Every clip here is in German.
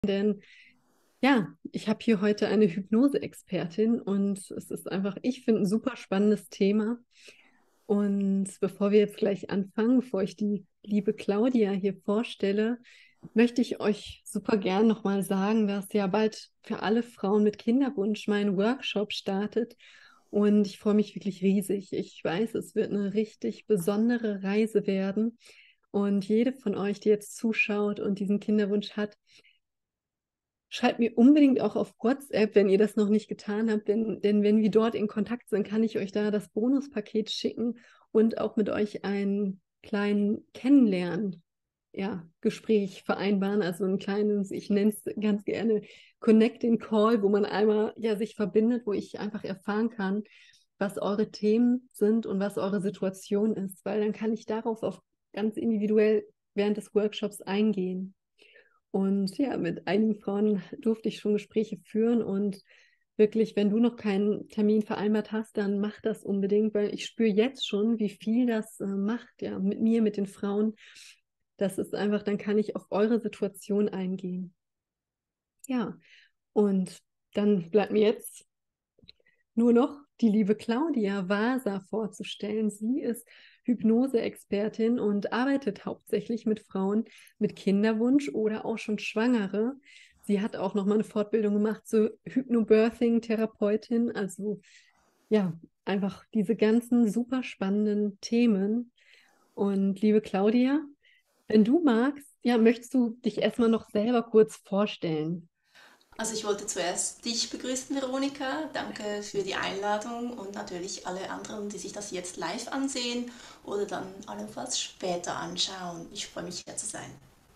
Denn ja, ich habe hier heute eine Hypnose-Expertin und es ist einfach, ich finde, ein super spannendes Thema. Und bevor wir jetzt gleich anfangen, bevor ich die liebe Claudia hier vorstelle, möchte ich euch super gern nochmal sagen, dass ja bald für alle Frauen mit Kinderwunsch mein Workshop startet. Und ich freue mich wirklich riesig. Ich weiß, es wird eine richtig besondere Reise werden. Und jede von euch, die jetzt zuschaut und diesen Kinderwunsch hat, schreibt mir unbedingt auch auf WhatsApp, wenn ihr das noch nicht getan habt, denn wenn wir dort in Kontakt sind, kann ich euch da das Bonuspaket schicken und auch mit euch einen kleinen Kennenlernen, ja, Gespräch vereinbaren, also ein kleines, ich nenne es ganz gerne Connecting Call, wo man einmal ja sich verbindet, wo ich einfach erfahren kann, was eure Themen sind und was eure Situation ist, weil dann kann ich darauf auf ganz individuell während des Workshops eingehen. Und ja, mit einigen Frauen durfte ich schon Gespräche führen und wirklich, wenn du noch keinen Termin vereinbart hast, dann mach das unbedingt, weil ich spüre jetzt schon, wie viel das macht, ja, mit mir, mit den Frauen. Das ist einfach, dann kann ich auf eure Situation eingehen. Ja, und dann bleibt mir jetzt nur noch die liebe Claudia Waser vorzustellen. Sie ist Hypnose-Expertin und arbeitet hauptsächlich mit Frauen mit Kinderwunsch oder auch schon Schwangere. Sie hat auch nochmal eine Fortbildung gemacht zur Hypnobirthing-Therapeutin. Also ja, einfach diese ganzen super spannenden Themen. Und liebe Claudia, wenn du magst, ja, möchtest du dich erstmal noch selber kurz vorstellen? Also ich wollte zuerst dich begrüßen, Veronika. Danke für die Einladung und natürlich alle anderen, die sich das jetzt live ansehen oder dann allenfalls später anschauen. Ich freue mich, hier zu sein.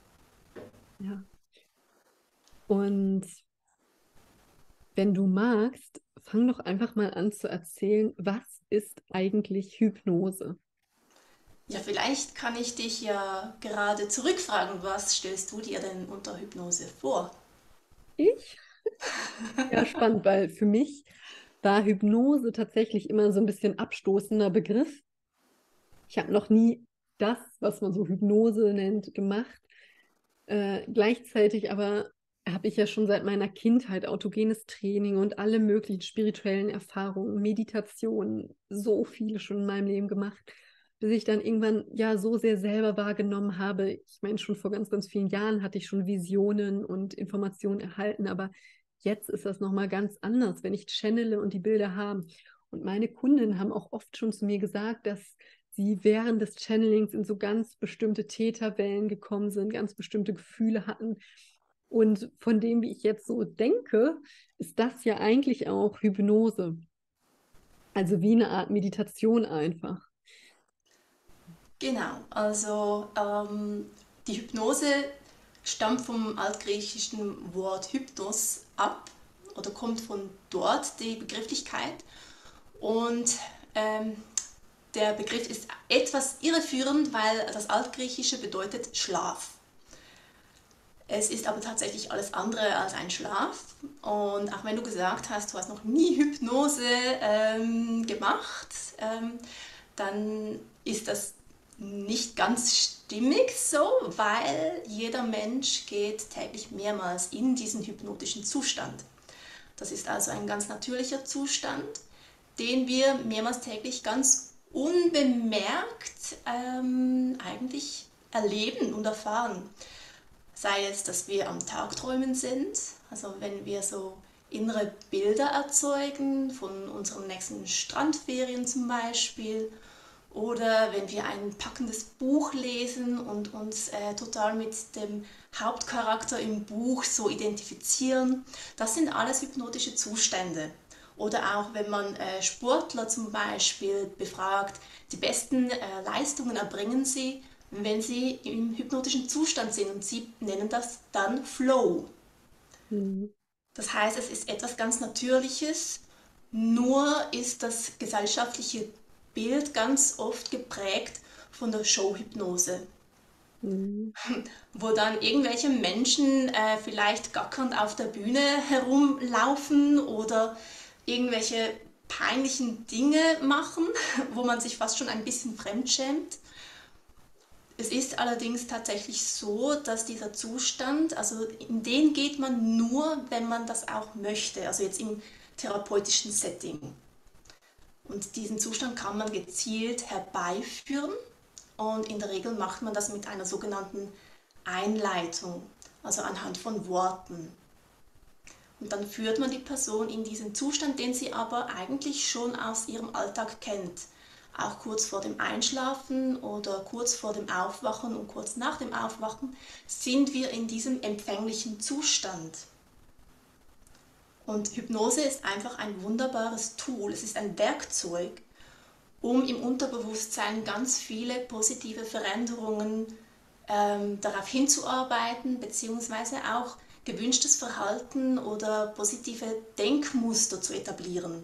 Ja. Und wenn du magst, fang doch einfach mal an zu erzählen, was ist eigentlich Hypnose? Ja, vielleicht kann ich dich ja gerade zurückfragen, was stellst du dir denn unter Hypnose vor? Ich? Ja, spannend, weil für mich war Hypnose tatsächlich immer so ein bisschen abstoßender Begriff. Ich habe noch nie das, was man so Hypnose nennt, gemacht. Gleichzeitig aber habe ich ja schon seit meiner Kindheit autogenes Training und alle möglichen spirituellen Erfahrungen, Meditationen, so viele schon in meinem Leben gemacht, bis ich dann irgendwann ja so sehr selber wahrgenommen habe. Ich meine, schon vor ganz, ganz vielen Jahren hatte ich schon Visionen und Informationen erhalten, aber jetzt ist das nochmal ganz anders, wenn ich channele und die Bilder habe. Und meine Kunden haben auch oft schon zu mir gesagt, dass sie während des Channelings in so ganz bestimmte Täterwellen gekommen sind, ganz bestimmte Gefühle hatten. Und von dem, wie ich jetzt so denke, ist das ja eigentlich auch Hypnose. Also wie eine Art Meditation einfach. Genau, also die Hypnose stammt vom altgriechischen Wort Hypnos ab oder kommt von dort die Begrifflichkeit. Und ähm, der Begriff ist etwas irreführend, weil das Altgriechische bedeutet Schlaf. Es ist aber tatsächlich alles andere als ein Schlaf. Und auch wenn du gesagt hast, du hast noch nie Hypnose gemacht, dann ist das nicht ganz stimmig so, weil jeder Mensch geht täglich mehrmals in diesen hypnotischen Zustand. Das ist also ein ganz natürlicher Zustand, den wir mehrmals täglich ganz unbemerkt eigentlich erleben und erfahren. Sei es, dass wir am Tagträumen sind, also wenn wir so innere Bilder erzeugen von unseren nächsten Strandferien zum Beispiel, oder wenn wir ein packendes Buch lesen und uns total mit dem Hauptcharakter im Buch so identifizieren. Das sind alles hypnotische Zustände. Oder auch wenn man Sportler zum Beispiel befragt, die besten Leistungen erbringen sie, wenn sie im hypnotischen Zustand sind, und sie nennen das dann Flow. Mhm. Das heißt, es ist etwas ganz Natürliches, nur ist das gesellschaftliche Bild ganz oft geprägt von der Showhypnose, Mhm. wo dann irgendwelche Menschen vielleicht gackernd auf der Bühne herumlaufen oder irgendwelche peinlichen Dinge machen, wo man sich fast schon ein bisschen fremdschämt. Es ist allerdings tatsächlich so, dass dieser Zustand, also in den geht man nur, wenn man das auch möchte, also jetzt im therapeutischen Setting. Und diesen Zustand kann man gezielt herbeiführen und in der Regel macht man das mit einer sogenannten Einleitung, also anhand von Worten. Und dann führt man die Person in diesen Zustand, den sie aber eigentlich schon aus ihrem Alltag kennt. Auch kurz vor dem Einschlafen oder kurz vor dem Aufwachen und kurz nach dem Aufwachen sind wir in diesem empfänglichen Zustand. Und Hypnose ist einfach ein wunderbares Tool, es ist ein Werkzeug, um im Unterbewusstsein ganz viele positive Veränderungen darauf hinzuarbeiten, beziehungsweise auch gewünschtes Verhalten oder positive Denkmuster zu etablieren.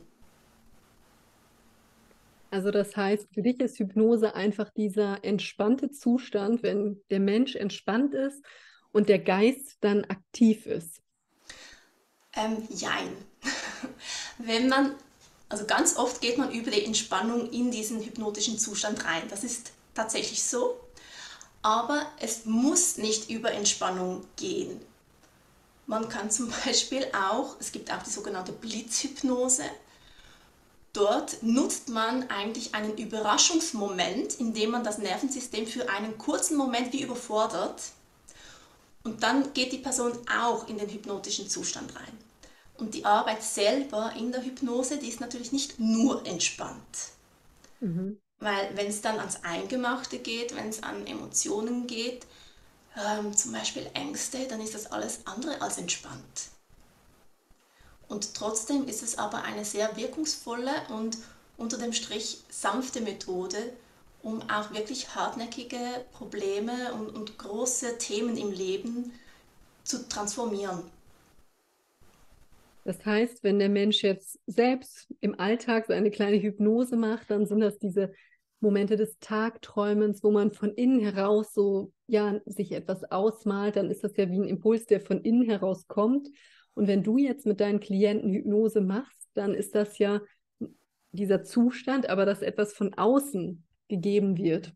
Also das heißt, für dich ist Hypnose einfach dieser entspannte Zustand, wenn der Mensch entspannt ist und der Geist dann aktiv ist. Jein. Wenn man, also ganz oft geht man über die Entspannung in diesen hypnotischen Zustand rein. Das ist tatsächlich so. Aber es muss nicht über Entspannung gehen. Man kann zum Beispiel auch, es gibt auch die sogenannte Blitzhypnose. Dort nutzt man eigentlich einen Überraschungsmoment, indem man das Nervensystem für einen kurzen Moment wie überfordert. Und dann geht die Person auch in den hypnotischen Zustand rein. Und die Arbeit selber in der Hypnose, die ist natürlich nicht nur entspannt. Mhm. Weil wenn es dann ans Eingemachte geht, wenn es an Emotionen geht, zum Beispiel Ängste, dann ist das alles andere als entspannt. Und trotzdem ist es aber eine sehr wirkungsvolle und unter dem Strich sanfte Methode, um auch wirklich hartnäckige Probleme und große Themen im Leben zu transformieren. Das heißt, wenn der Mensch jetzt selbst im Alltag so eine kleine Hypnose macht, dann sind das diese Momente des Tagträumens, wo man von innen heraus so, ja, sich etwas ausmalt, dann ist das ja wie ein Impuls, der von innen heraus kommt. Und wenn du jetzt mit deinen Klienten Hypnose machst, dann ist das ja dieser Zustand, aber dass etwas von außen gegeben wird.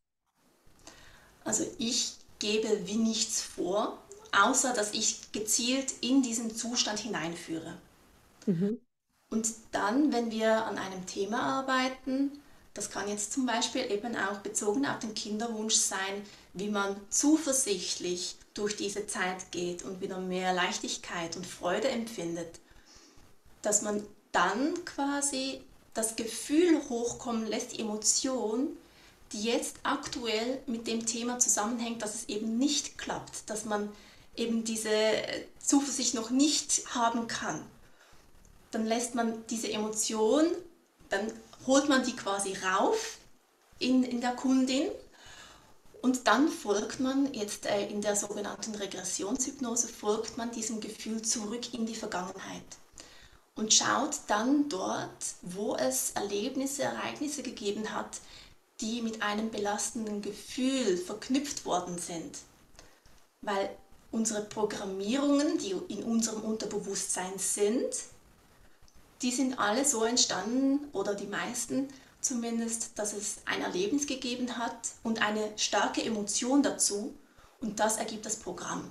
Also ich gebe wie nichts vor, außer dass ich gezielt in diesen Zustand hineinführe. Mhm. Und dann, wenn wir an einem Thema arbeiten, das kann jetzt zum Beispiel eben auch bezogen auf den Kinderwunsch sein, wie man zuversichtlich durch diese Zeit geht und wieder mehr Leichtigkeit und Freude empfindet, dass man dann quasi das Gefühl hochkommen lässt, die Emotion, die jetzt aktuell mit dem Thema zusammenhängt, dass es eben nicht klappt, dass man eben diese Zuversicht noch nicht haben kann. Dann lässt man diese Emotion, dann holt man die quasi rauf in der Kundin und dann folgt man jetzt in der sogenannten Regressionshypnose, folgt man diesem Gefühl zurück in die Vergangenheit und schaut dann dort, wo es Erlebnisse, Ereignisse gegeben hat, die mit einem belastenden Gefühl verknüpft worden sind. Weil unsere Programmierungen, die in unserem Unterbewusstsein sind, die sind alle so entstanden, oder die meisten zumindest, dass es ein Erlebnis gegeben hat und eine starke Emotion dazu und das ergibt das Programm.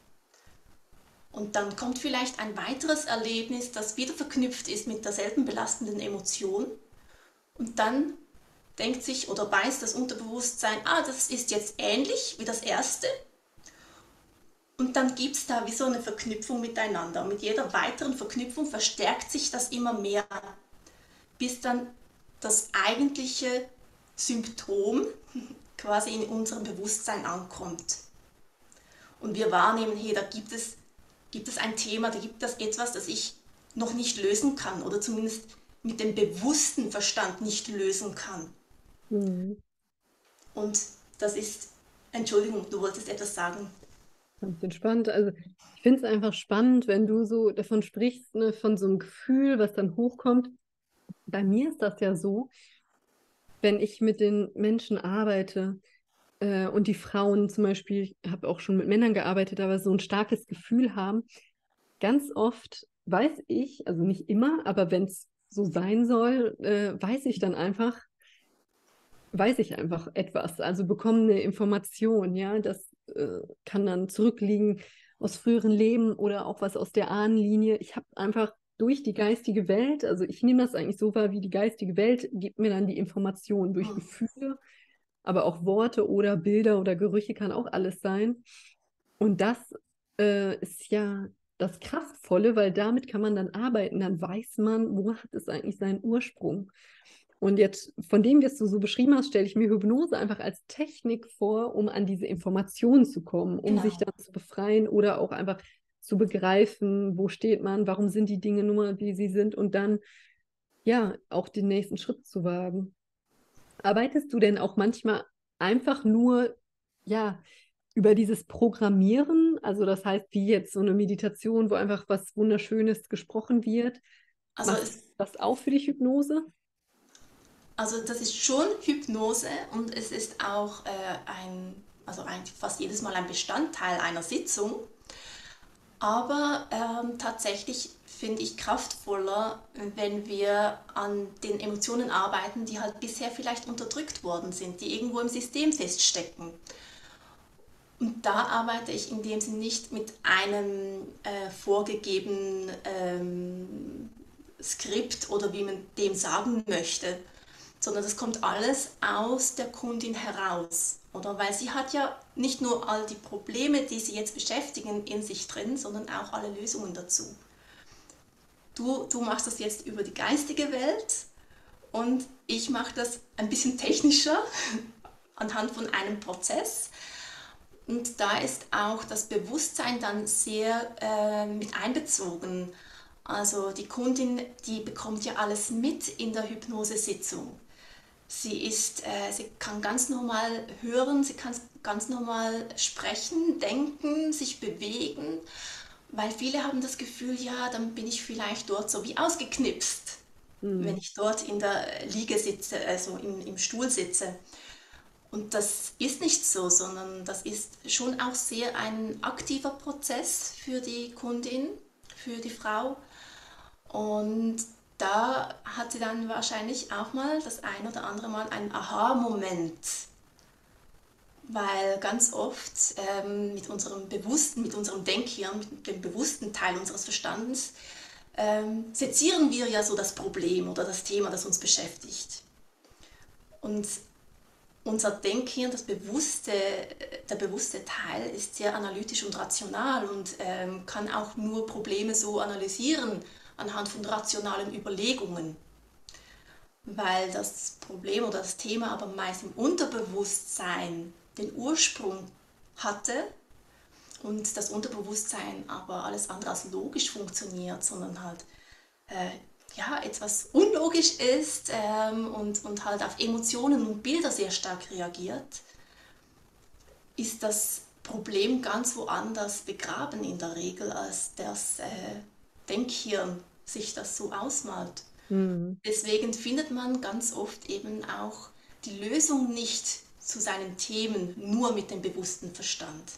Und dann kommt vielleicht ein weiteres Erlebnis, das wieder verknüpft ist mit derselben belastenden Emotion und dann denkt sich oder weiß das Unterbewusstsein, das ist jetzt ähnlich wie das erste. Und dann gibt es da wie so eine Verknüpfung miteinander. Und mit jeder weiteren Verknüpfung verstärkt sich das immer mehr, bis dann das eigentliche Symptom quasi in unserem Bewusstsein ankommt. Und wir wahrnehmen, hey, da gibt es ein Thema, da gibt es etwas, das ich noch nicht lösen kann oder zumindest mit dem bewussten Verstand nicht lösen kann. Mhm. Und das ist, Entschuldigung, du wolltest etwas sagen. Ganz entspannt. Also ich finde es einfach spannend, wenn du so davon sprichst, ne, von so einem Gefühl, was dann hochkommt. Bei mir ist das ja so, wenn ich mit den Menschen arbeite und die Frauen zum Beispiel, ich habe auch schon mit Männern gearbeitet, aber so ein starkes Gefühl haben, ganz oft weiß ich, also nicht immer, aber wenn es so sein soll, weiß ich dann einfach, weiß ich einfach etwas, also bekomme eine Information, ja, das kann dann zurückliegen aus früheren Leben oder auch was aus der Ahnenlinie. Ich habe einfach durch die geistige Welt, also ich nehme das eigentlich so wahr, wie die geistige Welt gibt mir dann die Information durch Hm. Gefühle, aber auch Worte oder Bilder oder Gerüche kann auch alles sein. Und das ist ja das Kraftvolle, weil damit kann man dann arbeiten, dann weiß man, wo hat es eigentlich seinen Ursprung. Und jetzt, von dem, was du so beschrieben hast, stelle ich mir Hypnose einfach als Technik vor, um an diese Informationen zu kommen, um sich Genau. dann zu befreien oder auch einfach zu begreifen, wo steht man, warum sind die Dinge nun mal, wie sie sind und dann ja auch den nächsten Schritt zu wagen. Arbeitest du denn auch manchmal einfach nur, ja, über dieses Programmieren? Also das heißt, wie jetzt so eine Meditation, wo einfach was Wunderschönes gesprochen wird. Also Machst du das auch für die Hypnose? Also das ist schon Hypnose und es ist auch also eigentlich fast jedes Mal ein Bestandteil einer Sitzung. Aber tatsächlich finde ich kraftvoller, wenn wir an den Emotionen arbeiten, die halt bisher vielleicht unterdrückt worden sind, die irgendwo im System feststecken. Und da arbeite ich in dem Sinne nicht mit einem vorgegebenen Skript oder wie man dem sagen möchte, sondern das kommt alles aus der Kundin heraus. Oder weil sie hat ja nicht nur all die Probleme, die sie jetzt beschäftigen, in sich drin, sondern auch alle Lösungen dazu. Du machst das jetzt über die geistige Welt und ich mache das ein bisschen technischer anhand von einem Prozess. Und da ist auch das Bewusstsein dann sehr mit einbezogen. Also die Kundin, die bekommt ja alles mit in der Hypnosesitzung. Sie kann ganz normal hören, sie kann ganz normal sprechen, denken, sich bewegen, weil viele haben das Gefühl, ja, dann bin ich vielleicht dort so wie ausgeknipst, wenn Hm. ich dort in der Liege sitze, also im Stuhl sitze. Und das ist nicht so, sondern das ist schon auch sehr ein aktiver Prozess für die Kundin, für die Frau. Und da hat sie dann wahrscheinlich auch mal das ein oder andere Mal einen Aha-Moment, weil ganz oft mit unserem Bewussten, mit unserem Denkhirn, mit dem bewussten Teil unseres Verstandes, sezieren wir ja so das Problem oder das Thema, das uns beschäftigt. Und unser Denkhirn, der bewusste Teil, ist sehr analytisch und rational und kann auch nur Probleme so analysieren anhand von rationalen Überlegungen, weil das Problem oder das Thema aber meist im Unterbewusstsein den Ursprung hatte und das Unterbewusstsein aber alles andere als logisch funktioniert, sondern halt äh, ja, etwas unlogisch ist und halt auf Emotionen und Bilder sehr stark reagiert, ist das Problem ganz woanders begraben in der Regel, als das Denkhirn sich das so ausmalt. Hm. Deswegen findet man ganz oft eben auch die Lösung nicht zu seinen Themen nur mit dem bewussten Verstand.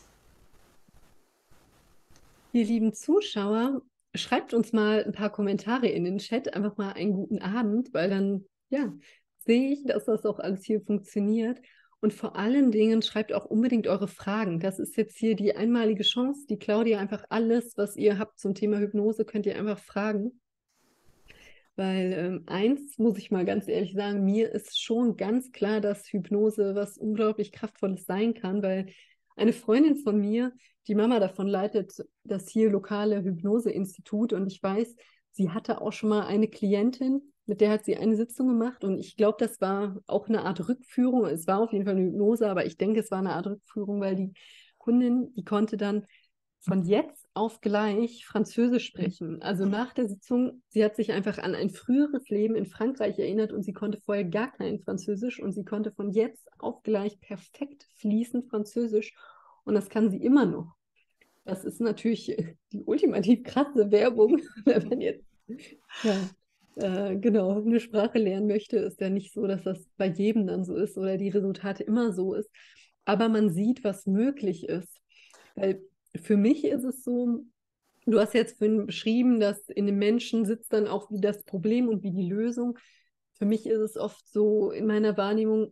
Ihr lieben Zuschauer, schreibt uns mal ein paar Kommentare in den Chat, einfach mal einen guten Abend, weil dann, ja, sehe ich, dass das auch alles hier funktioniert. Und vor allen Dingen schreibt auch unbedingt eure Fragen. Das ist jetzt hier die einmalige Chance, die Claudia einfach alles, was ihr habt zum Thema Hypnose, könnt ihr einfach fragen. Weil eins muss ich mal ganz ehrlich sagen, mir ist schon ganz klar, dass Hypnose was unglaublich Kraftvolles sein kann, weil eine Freundin von mir, die Mama davon leitet das hier lokale Hypnoseinstitut und ich weiß, sie hatte auch schon mal eine Klientin, mit der hat sie eine Sitzung gemacht und ich glaube, das war auch eine Art Rückführung. Es war auf jeden Fall eine Hypnose, aber ich denke, es war eine Art Rückführung, weil die Kundin, die konnte dann von jetzt auf gleich Französisch sprechen. Also nach der Sitzung, sie hat sich einfach an ein früheres Leben in Frankreich erinnert und sie konnte vorher gar kein Französisch und sie konnte von jetzt auf gleich perfekt fließend Französisch und das kann sie immer noch. Das ist natürlich die ultimativ krasse Werbung, wenn man jetzt ja, genau eine Sprache lernen möchte. Ist ja nicht so, dass das bei jedem dann so ist oder die Resultate immer so ist. Aber man sieht, was möglich ist. Weil für mich ist es so, du hast jetzt vorhin beschrieben, dass in dem Menschen sitzt dann auch wie das Problem und wie die Lösung. Für mich ist es oft so in meiner Wahrnehmung,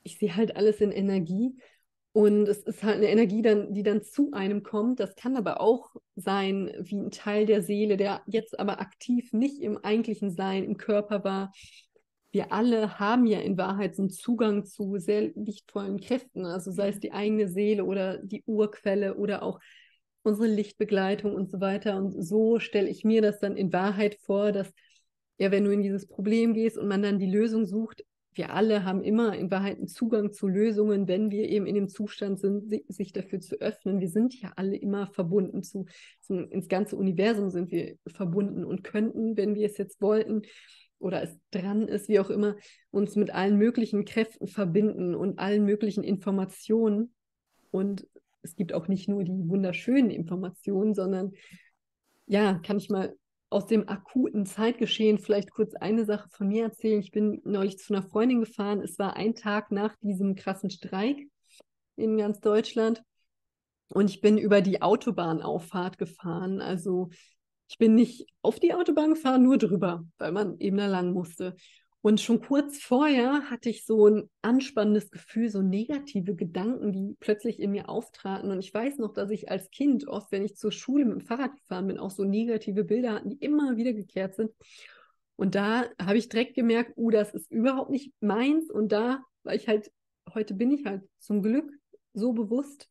ich sehe halt alles in Energie. Und es ist halt eine Energie, die dann zu einem kommt. Das kann aber auch sein wie ein Teil der Seele, der jetzt aber aktiv nicht im eigentlichen Sein, im Körper war. Wir alle haben ja in Wahrheit so einen Zugang zu sehr lichtvollen Kräften, also sei es die eigene Seele oder die Urquelle oder auch unsere Lichtbegleitung und so weiter. Und so stelle ich mir das dann in Wahrheit vor, dass ja, wenn du in dieses Problem gehst und man dann die Lösung sucht, wir alle haben immer in Wahrheit einen Zugang zu Lösungen, wenn wir eben in dem Zustand sind, sich dafür zu öffnen. Wir sind ja alle immer verbunden ins ganze Universum sind wir verbunden und könnten, wenn wir es jetzt wollten oder es dran ist, wie auch immer, uns mit allen möglichen Kräften verbinden und allen möglichen Informationen. Und es gibt auch nicht nur die wunderschönen Informationen, sondern ja, kann ich mal aus dem akuten Zeitgeschehen vielleicht kurz eine Sache von mir erzählen. Ich bin neulich zu einer Freundin gefahren. Es war ein Tag nach diesem krassen Streik in ganz Deutschland und ich bin über die Autobahnauffahrt gefahren. Also ich bin nicht auf die Autobahn gefahren, nur drüber, weil man eben da lang musste. Und schon kurz vorher hatte ich so ein anspannendes Gefühl, so negative Gedanken, die plötzlich in mir auftraten. Und ich weiß noch, dass ich als Kind oft, wenn ich zur Schule mit dem Fahrrad gefahren bin, auch so negative Bilder hatten, die immer wieder gekehrt sind. Und da habe ich direkt gemerkt, das ist überhaupt nicht meins. Und da war ich halt, heute bin ich halt zum Glück so bewusst,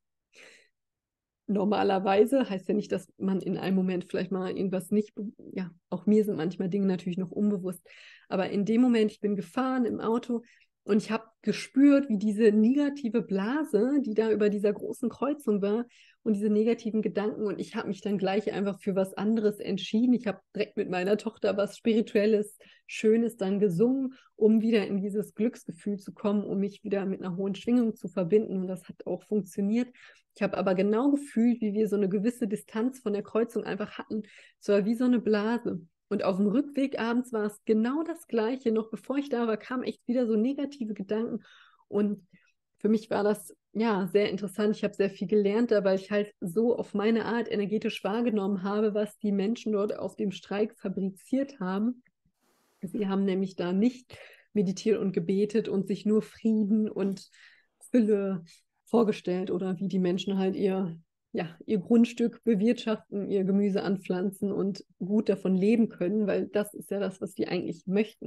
normalerweise heißt ja nicht, dass man in einem Moment vielleicht mal irgendwas nicht, ja, auch mir sind manchmal Dinge natürlich noch unbewusst, aber in dem Moment, ich bin gefahren im Auto und ich habe gespürt, wie diese negative Blase, die da über dieser großen Kreuzung war und diese negativen Gedanken und ich habe mich dann gleich einfach für was anderes entschieden. Ich habe direkt mit meiner Tochter was Spirituelles, Schönes dann gesungen, um wieder in dieses Glücksgefühl zu kommen, um mich wieder mit einer hohen Schwingung zu verbinden und das hat auch funktioniert. Ich habe aber genau gefühlt, wie wir so eine gewisse Distanz von der Kreuzung einfach hatten. Es war wie so eine Blase. Und auf dem Rückweg abends war es genau das Gleiche. Noch bevor ich da war, kamen echt wieder so negative Gedanken. Und für mich war das ja sehr interessant. Ich habe sehr viel gelernt, da weil ich halt so auf meine Art energetisch wahrgenommen habe, was die Menschen dort auf dem Streik fabriziert haben. Sie haben nämlich da nicht meditiert und gebetet und sich nur Frieden und Fülle vorgestellt oder wie die Menschen halt ihr Grundstück bewirtschaften, ihr Gemüse anpflanzen und gut davon leben können, weil das ist ja das, was die eigentlich möchten.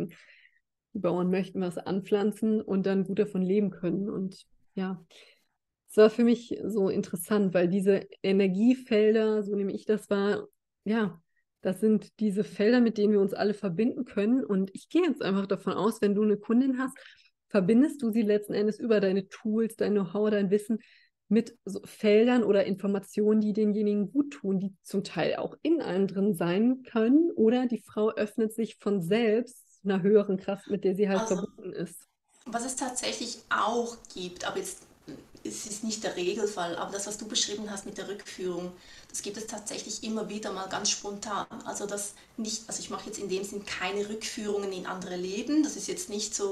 Die Bauern möchten was anpflanzen und dann gut davon leben können. Und ja, es war für mich so interessant, weil diese Energiefelder, so nehme ich das wahr, ja, das sind diese Felder, mit denen wir uns alle verbinden können. Und ich gehe jetzt einfach davon aus, wenn du eine Kundin hast, verbindest du sie letzten Endes über deine Tools, dein Know-how, dein Wissen mit so Feldern oder Informationen, die denjenigen gut tun, die zum Teil auch in einem drin sein können. Oder die Frau öffnet sich von selbst einer höheren Kraft, mit der sie halt Also, verbunden ist. was es tatsächlich auch gibt, aber jetzt es ist nicht der Regelfall, aber das, was du beschrieben hast mit der Rückführung, das gibt es tatsächlich immer wieder mal ganz spontan. Also das nicht, also ich mache jetzt in dem Sinn keine Rückführungen in andere Leben, das ist jetzt nicht so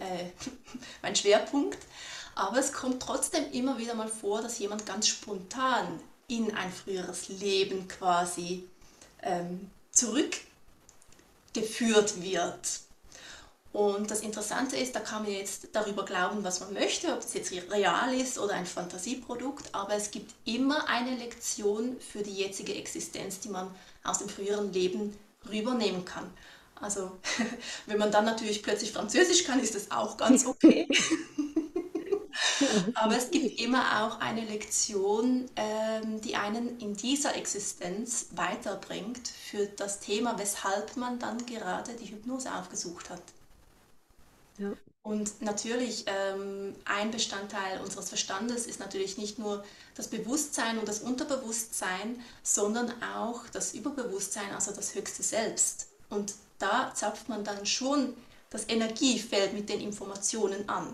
mein Schwerpunkt, aber es kommt trotzdem immer wieder mal vor, dass jemand ganz spontan in ein früheres Leben quasi zurückgeführt wird. Und das Interessante ist, da kann man jetzt darüber glauben, was man möchte, ob es jetzt real ist oder ein Fantasieprodukt, aber es gibt immer eine Lektion für die jetzige Existenz, die man aus dem früheren Leben rübernehmen kann. Also wenn man dann natürlich plötzlich Französisch kann, ist das auch ganz okay. Ja, das Aber ist es gibt gut. immer auch eine Lektion, die einen in dieser Existenz weiterbringt für das Thema, weshalb man dann gerade die Hypnose aufgesucht hat. Ja, Und natürlich, ein Bestandteil unseres Verstandes ist natürlich nicht nur das Bewusstsein und das Unterbewusstsein, sondern auch das Überbewusstsein, also das höchste Selbst. Und da zapft man dann schon das Energiefeld mit den Informationen an.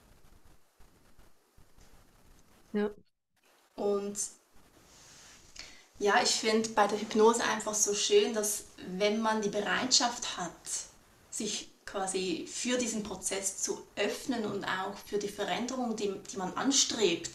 ja, Und ja, ich finde bei der Hypnose einfach so schön, dass wenn man die Bereitschaft hat, sich quasi für diesen Prozess zu öffnen und auch für die Veränderung, die man anstrebt,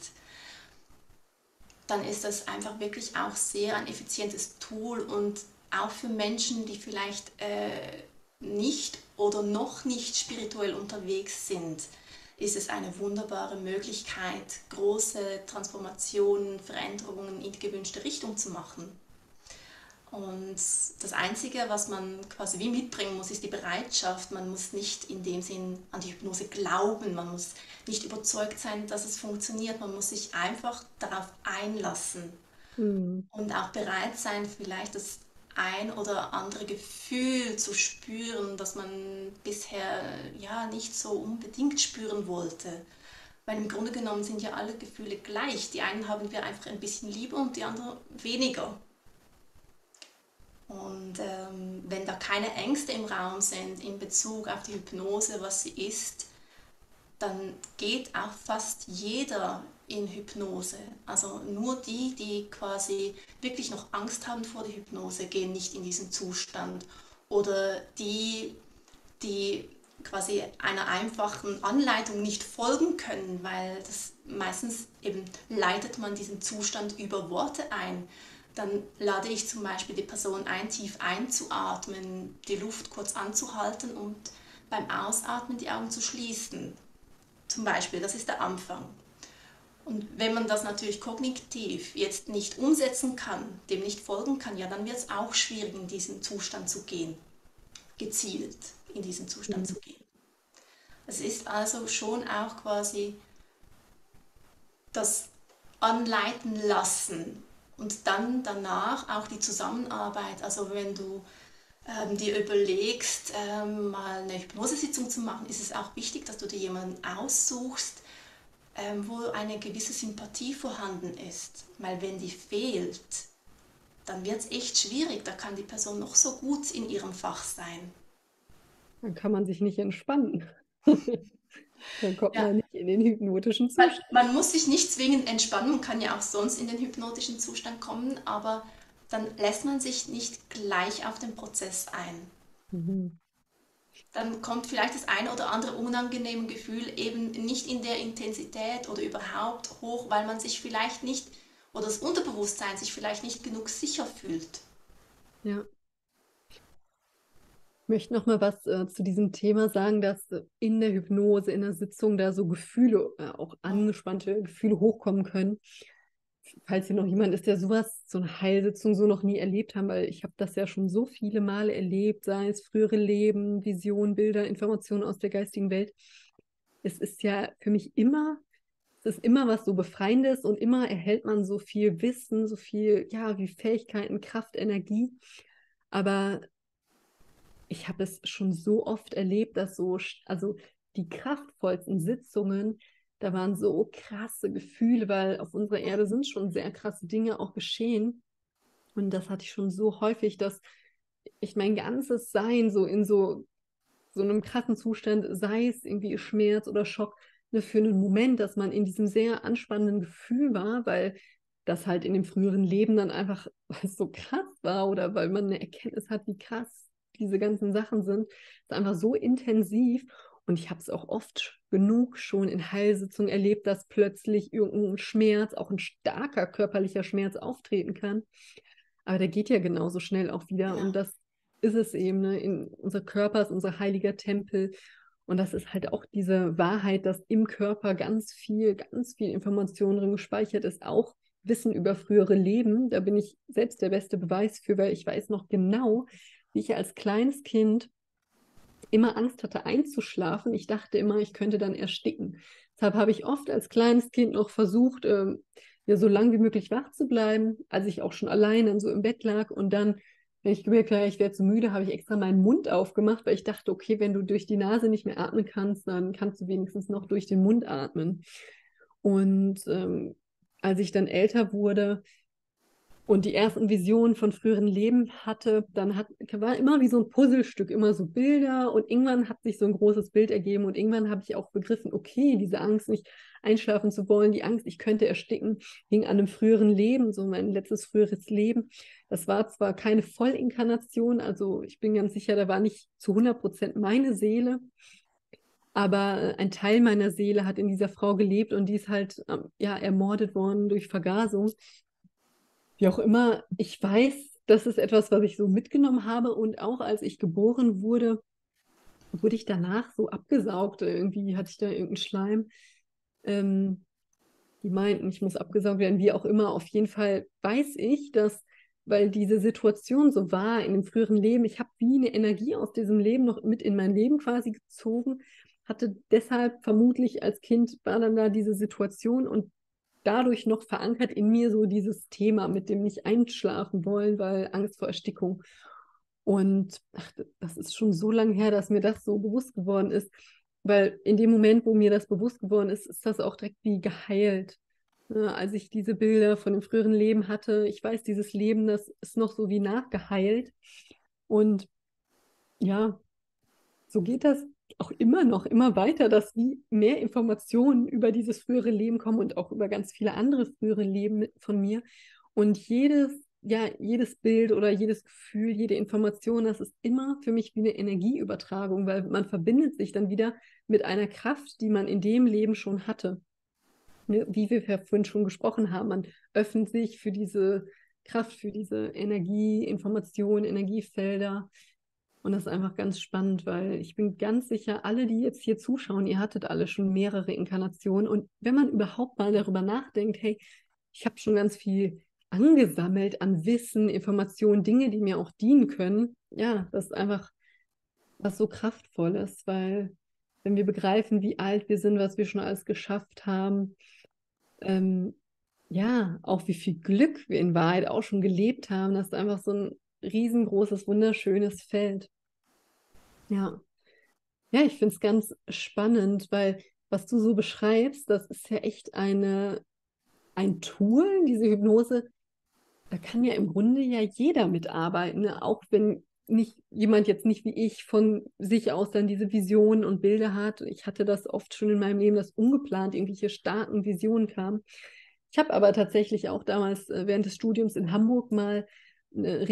dann ist das einfach wirklich auch sehr ein effizientes Tool und auch für Menschen, die vielleicht nicht oder noch nicht spirituell unterwegs sind, ist es eine wunderbare Möglichkeit, große Transformationen, Veränderungen in die gewünschte Richtung zu machen. Und das Einzige, was man quasi wie mitbringen muss, ist die Bereitschaft. Man muss nicht in dem Sinn an die Hypnose glauben, man muss nicht überzeugt sein, dass es funktioniert, man muss sich einfach darauf einlassen Hm. und auch bereit sein, vielleicht das ein oder andere Gefühl zu spüren, das man bisher ja nicht so unbedingt spüren wollte. Weil im Grunde genommen sind ja alle Gefühle gleich. Die einen haben wir einfach ein bisschen lieber und die anderen weniger. Und wenn da keine Ängste im Raum sind in Bezug auf die Hypnose, was sie ist, dann geht auch fast jeder in Hypnose. Also nur die, die quasi wirklich noch Angst haben vor der Hypnose, gehen nicht in diesen Zustand. Oder die, die quasi einer einfachen Anleitung nicht folgen können, weil das meistens eben leitet man diesen Zustand über Worte ein. Dann lade ich zum Beispiel die Person ein, tief einzuatmen, die Luft kurz anzuhalten und beim Ausatmen die Augen zu schließen. Zum Beispiel, das ist der Anfang. Und wenn man das natürlich kognitiv jetzt nicht umsetzen kann, dem nicht folgen kann, ja, dann wird es auch schwierig, in diesen Zustand zu gehen, gezielt in diesen Zustand zu gehen. Es ist also schon auch quasi das Anleiten lassen und dann danach auch die Zusammenarbeit. Also wenn du dir überlegst, mal eine Hypnosesitzung zu machen, ist es auch wichtig, dass du dir jemanden aussuchst, wo eine gewisse Sympathie vorhanden ist. Weil wenn die fehlt, dann wird es echt schwierig. Da kann die Person noch so gut in ihrem Fach sein. Dann kann man sich nicht entspannen. Dann kommt Ja, man nicht in den hypnotischen man, Zustand. man muss sich nicht zwingend entspannen, man kann ja auch sonst in den hypnotischen Zustand kommen, aber dann lässt man sich nicht gleich auf den Prozess ein. Mhm. Dann kommt vielleicht das eine oder andere unangenehme Gefühl eben nicht in der Intensität oder überhaupt hoch, weil man sich vielleicht nicht oder das Unterbewusstsein sich vielleicht nicht genug sicher fühlt. Ja. Ich möchte noch mal was zu diesem Thema sagen, dass in der Hypnose, in der Sitzung da so Gefühle, auch angespannte Gefühle hochkommen können. Falls hier noch jemand ist, der sowas, so eine Heilsitzung so noch nie erlebt haben, weil ich habe das ja schon so viele Male erlebt, sei es frühere Leben, Visionen, Bilder, Informationen aus der geistigen Welt. Es ist ja für mich immer, es ist immer was so Befreiendes und immer erhält man so viel Wissen, so viel, ja, wie Fähigkeiten, Kraft, Energie. Aber ich habe es schon so oft erlebt, dass so, also die kraftvollsten Sitzungen, da waren so krasse Gefühle, weil auf unserer Erde sind schon sehr krasse Dinge auch geschehen. Und das hatte ich schon so häufig, dass ich mein ganzes Sein so in so einem krassen Zustand, sei es irgendwie Schmerz oder Schock, ne, für einen Moment, dass man in diesem sehr anspannenden Gefühl war, weil das halt in dem früheren Leben dann einfach weil es so krass war oder weil man eine Erkenntnis hat, wie krass diese ganzen Sachen sind. Es ist einfach so intensiv. Und ich habe es auch oft genug schon in Heilsitzungen erlebt, dass plötzlich irgendein Schmerz, auch ein starker körperlicher Schmerz auftreten kann. Aber der geht ja genauso schnell auch wieder. Und Genau. das ist es eben, ne? Unser Körper ist unser heiliger Tempel. Und das ist halt auch diese Wahrheit, dass im Körper ganz viel Information drin gespeichert ist, auch Wissen über frühere Leben. Da bin ich selbst der beste Beweis für, weil ich weiß noch genau, wie ich als kleines Kind immer Angst hatte einzuschlafen. Ich dachte immer, ich könnte dann ersticken. Deshalb habe ich oft als kleines Kind noch versucht, ja, so lange wie möglich wach zu bleiben, als ich auch schon allein dann so im Bett lag. Und dann, wenn ich gemerkt habe, ich werde zu müde, habe ich extra meinen Mund aufgemacht, weil ich dachte, okay, wenn du durch die Nase nicht mehr atmen kannst, dann kannst du wenigstens noch durch den Mund atmen. Und als ich dann älter wurde, und die ersten Visionen von früheren Leben hatte, war immer wie so ein Puzzlestück, immer so Bilder und irgendwann hat sich so ein großes Bild ergeben und irgendwann habe ich auch begriffen, okay, diese Angst, nicht einschlafen zu wollen, die Angst, ich könnte ersticken, hing an einem früheren Leben, so mein letztes früheres Leben. Das war zwar keine Vollinkarnation, also ich bin ganz sicher, da war nicht zu 100% meine Seele, aber ein Teil meiner Seele hat in dieser Frau gelebt und die ist halt ja, ermordet worden durch Vergasung. Wie auch immer, ich weiß, das ist etwas, was ich so mitgenommen habe. Und auch als ich geboren wurde, wurde ich danach so abgesaugt. Irgendwie hatte ich da irgendeinen Schleim. Ähm, Die meinten, ich muss abgesaugt werden, wie auch immer. Auf jeden Fall weiß ich, dass, weil diese Situation so war in dem früheren Leben, ich habe wie eine Energie aus diesem Leben noch mit in mein Leben quasi gezogen, hatte deshalb vermutlich als Kind war dann da diese Situation und dadurch noch verankert in mir so dieses Thema mit dem nicht einschlafen wollen, weil Angst vor Erstickung. Und ach, das ist schon so lange her, dass mir das so bewusst geworden ist, weil in dem Moment, wo mir das bewusst geworden ist, ist das auch direkt wie geheilt. Als ich diese Bilder von dem früheren Leben hatte, ich weiß, dieses Leben, das ist noch so wie nachgeheilt. Und ja, so geht das auch immer noch, immer weiter, dass wie mehr Informationen über dieses frühere Leben kommen und auch über ganz viele andere frühere Leben von mir. Und jedes Bild oder jedes Gefühl, jede Information, das ist immer für mich wie eine Energieübertragung, weil man verbindet sich dann wieder mit einer Kraft, die man in dem Leben schon hatte. Ne, wie wir ja vorhin schon gesprochen haben, man öffnet sich für diese Kraft, für diese Energie, Informationen, Energiefelder. Und das ist einfach ganz spannend, weil ich bin ganz sicher, alle, die jetzt hier zuschauen, ihr hattet alle schon mehrere Inkarnationen. Und wenn man überhaupt mal darüber nachdenkt, hey, ich habe schon ganz viel angesammelt an Wissen, Informationen, Dinge, die mir auch dienen können, ja, das ist einfach was so Kraftvolles, weil wenn wir begreifen, wie alt wir sind, was wir schon alles geschafft haben, ähm, ja, auch wie viel Glück wir in Wahrheit auch schon gelebt haben, das ist einfach so ein riesengroßes, wunderschönes Feld. Ja. Ja, ich finde es ganz spannend, weil was du so beschreibst, das ist ja echt ein Tool, diese Hypnose. Da kann ja im Grunde ja jeder mitarbeiten, ne? Auch wenn nicht jemand jetzt nicht wie ich von sich aus dann diese Visionen und Bilder hat. Ich hatte das oft schon in meinem Leben, dass ungeplant irgendwelche starken Visionen kamen. Ich habe aber tatsächlich auch damals während des Studiums in Hamburg mal eine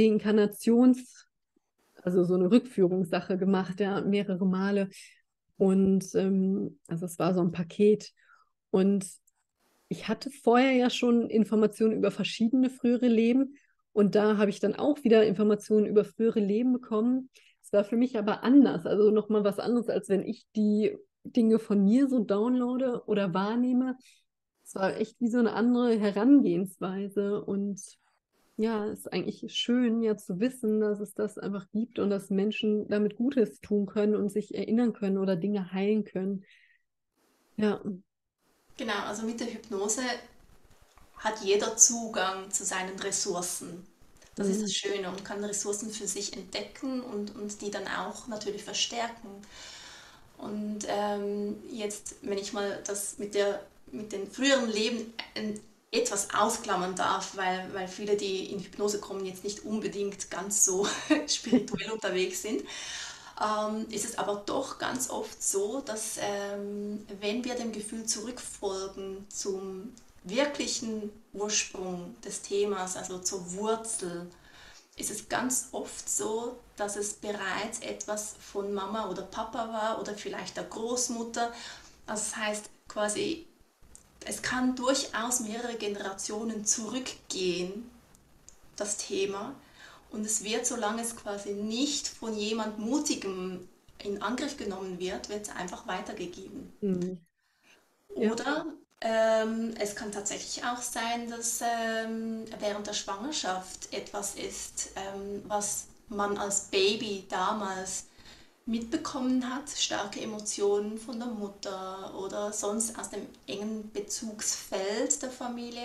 also so eine Rückführungssache gemacht, ja, mehrere Male. Und also es war so ein Paket. Und ich hatte vorher ja schon Informationen über verschiedene frühere Leben. Und da habe ich dann auch wieder Informationen über frühere Leben bekommen. Es war für mich aber anders, also nochmal was anderes, als wenn ich die Dinge von mir so downloade oder wahrnehme. Es war echt wie so eine andere Herangehensweise. Und ja, es ist eigentlich schön, ja zu wissen, dass es das einfach gibt und dass Menschen damit Gutes tun können und sich erinnern können oder Dinge heilen können. Ja. Genau, also mit der Hypnose hat jeder Zugang zu seinen Ressourcen. Das ist das Mhm. Schöne und kann Ressourcen für sich entdecken und die dann auch natürlich verstärken. Und jetzt, wenn ich mal das mit den früheren Leben etwas ausklammern darf, weil viele, die in Hypnose kommen, jetzt nicht unbedingt ganz so spirituell unterwegs sind, ist es aber doch ganz oft so, dass wenn wir dem Gefühl zurückfolgen zum wirklichen Ursprung des Themas, also zur Wurzel, ist es ganz oft so, dass es bereits etwas von Mama oder Papa war oder vielleicht der Großmutter. Also das heißt quasi, es kann durchaus mehrere Generationen zurückgehen, das Thema. Und es wird, solange es quasi nicht von jemand Mutigem in Angriff genommen wird, wird es einfach weitergegeben. Mhm. Ja, Oder es kann tatsächlich auch sein, dass während der Schwangerschaft etwas ist, was man als Baby damals mitbekommen hat, starke Emotionen von der Mutter oder sonst aus dem engen Bezugsfeld der Familie.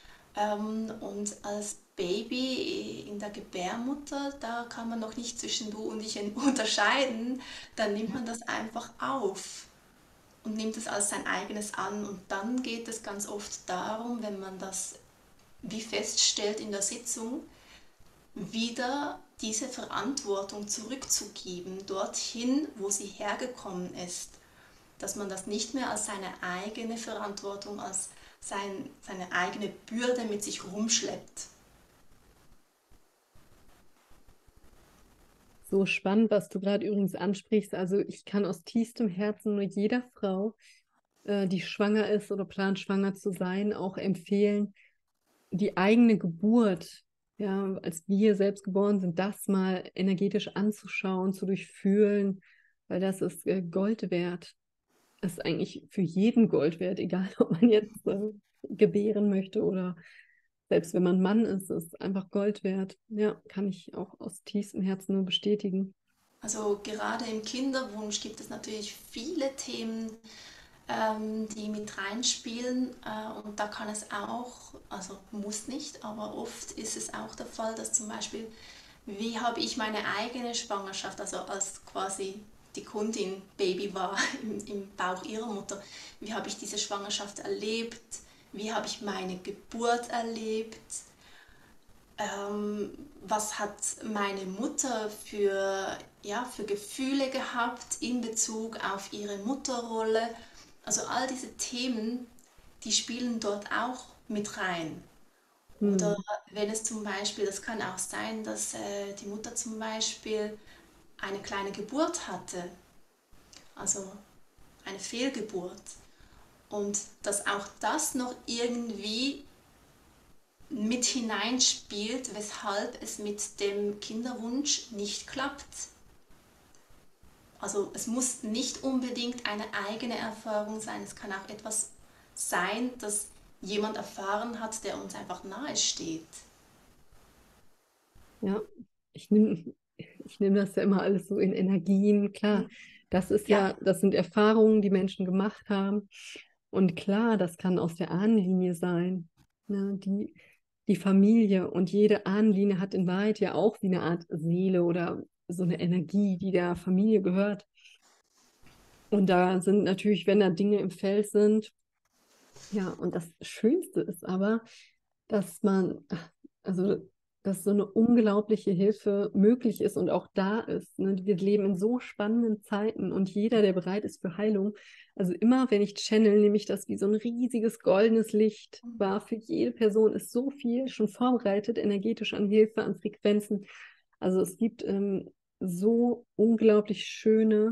Und als Baby in der Gebärmutter, da kann man noch nicht zwischen du und ich unterscheiden, dann nimmt ja, man das einfach auf und nimmt es als sein eigenes an. Und dann geht es ganz oft darum, wenn man das wie feststellt in der Sitzung, wieder diese Verantwortung zurückzugeben, dorthin, wo sie hergekommen ist. Dass man das nicht mehr als seine eigene Verantwortung, als seine eigene Bürde mit sich rumschleppt. so spannend, was du gerade übrigens ansprichst. Also ich kann aus tiefstem Herzen nur jeder Frau, die schwanger ist oder plant, schwanger zu sein, auch empfehlen, die eigene Geburt, ja, als wir selbst geboren sind, das mal energetisch anzuschauen, zu durchfühlen. weil das ist Gold wert. Ist eigentlich für jeden Gold wert, egal ob man jetzt gebären möchte oder selbst wenn man Mann ist, ist einfach Gold wert. Ja, kann ich auch aus tiefstem Herzen nur bestätigen. Also gerade im Kinderwunsch gibt es natürlich viele Themen, die mit reinspielen. Und da kann es auch, also muss nicht, aber oft ist es auch der Fall, dass zum Beispiel, wie habe ich meine eigene Schwangerschaft, also als quasi die Kundin Baby war im Bauch ihrer Mutter, wie habe ich diese Schwangerschaft erlebt, wie habe ich meine Geburt erlebt, was hat meine Mutter für Gefühle gehabt in Bezug auf ihre Mutterrolle. Also all diese Themen, die spielen dort auch mit rein. Oder Hm. wenn es zum Beispiel, das kann auch sein, dass die Mutter zum Beispiel eine kleine Geburt hatte, also eine Fehlgeburt. Und dass auch das noch irgendwie mit hineinspielt, weshalb es mit dem Kinderwunsch nicht klappt. Also es muss nicht unbedingt eine eigene Erfahrung sein, es kann auch etwas sein, das jemand erfahren hat, der uns einfach nahe steht. Ja, ich nehm das ja immer alles so in Energien. Klar, das ist Ja, ja, das sind Erfahrungen, die Menschen gemacht haben. Und klar, das kann aus der Ahnenlinie sein. Ne? Die Familie und jede Ahnenlinie hat in Wahrheit ja auch wie eine Art Seele oder so eine Energie, die der Familie gehört. Und da sind natürlich, wenn da Dinge im Feld sind, ja, und das Schönste ist aber, dass man, also, dass so eine unglaubliche Hilfe möglich ist und auch da ist. Ne? Wir leben in so spannenden Zeiten und jeder, der bereit ist für Heilung, also immer, wenn ich channel, nehme ich das wie so ein riesiges goldenes Licht wahr. Für jede Person ist so viel schon vorbereitet, energetisch an Hilfe, an Frequenzen. Also es gibt so unglaublich schöne,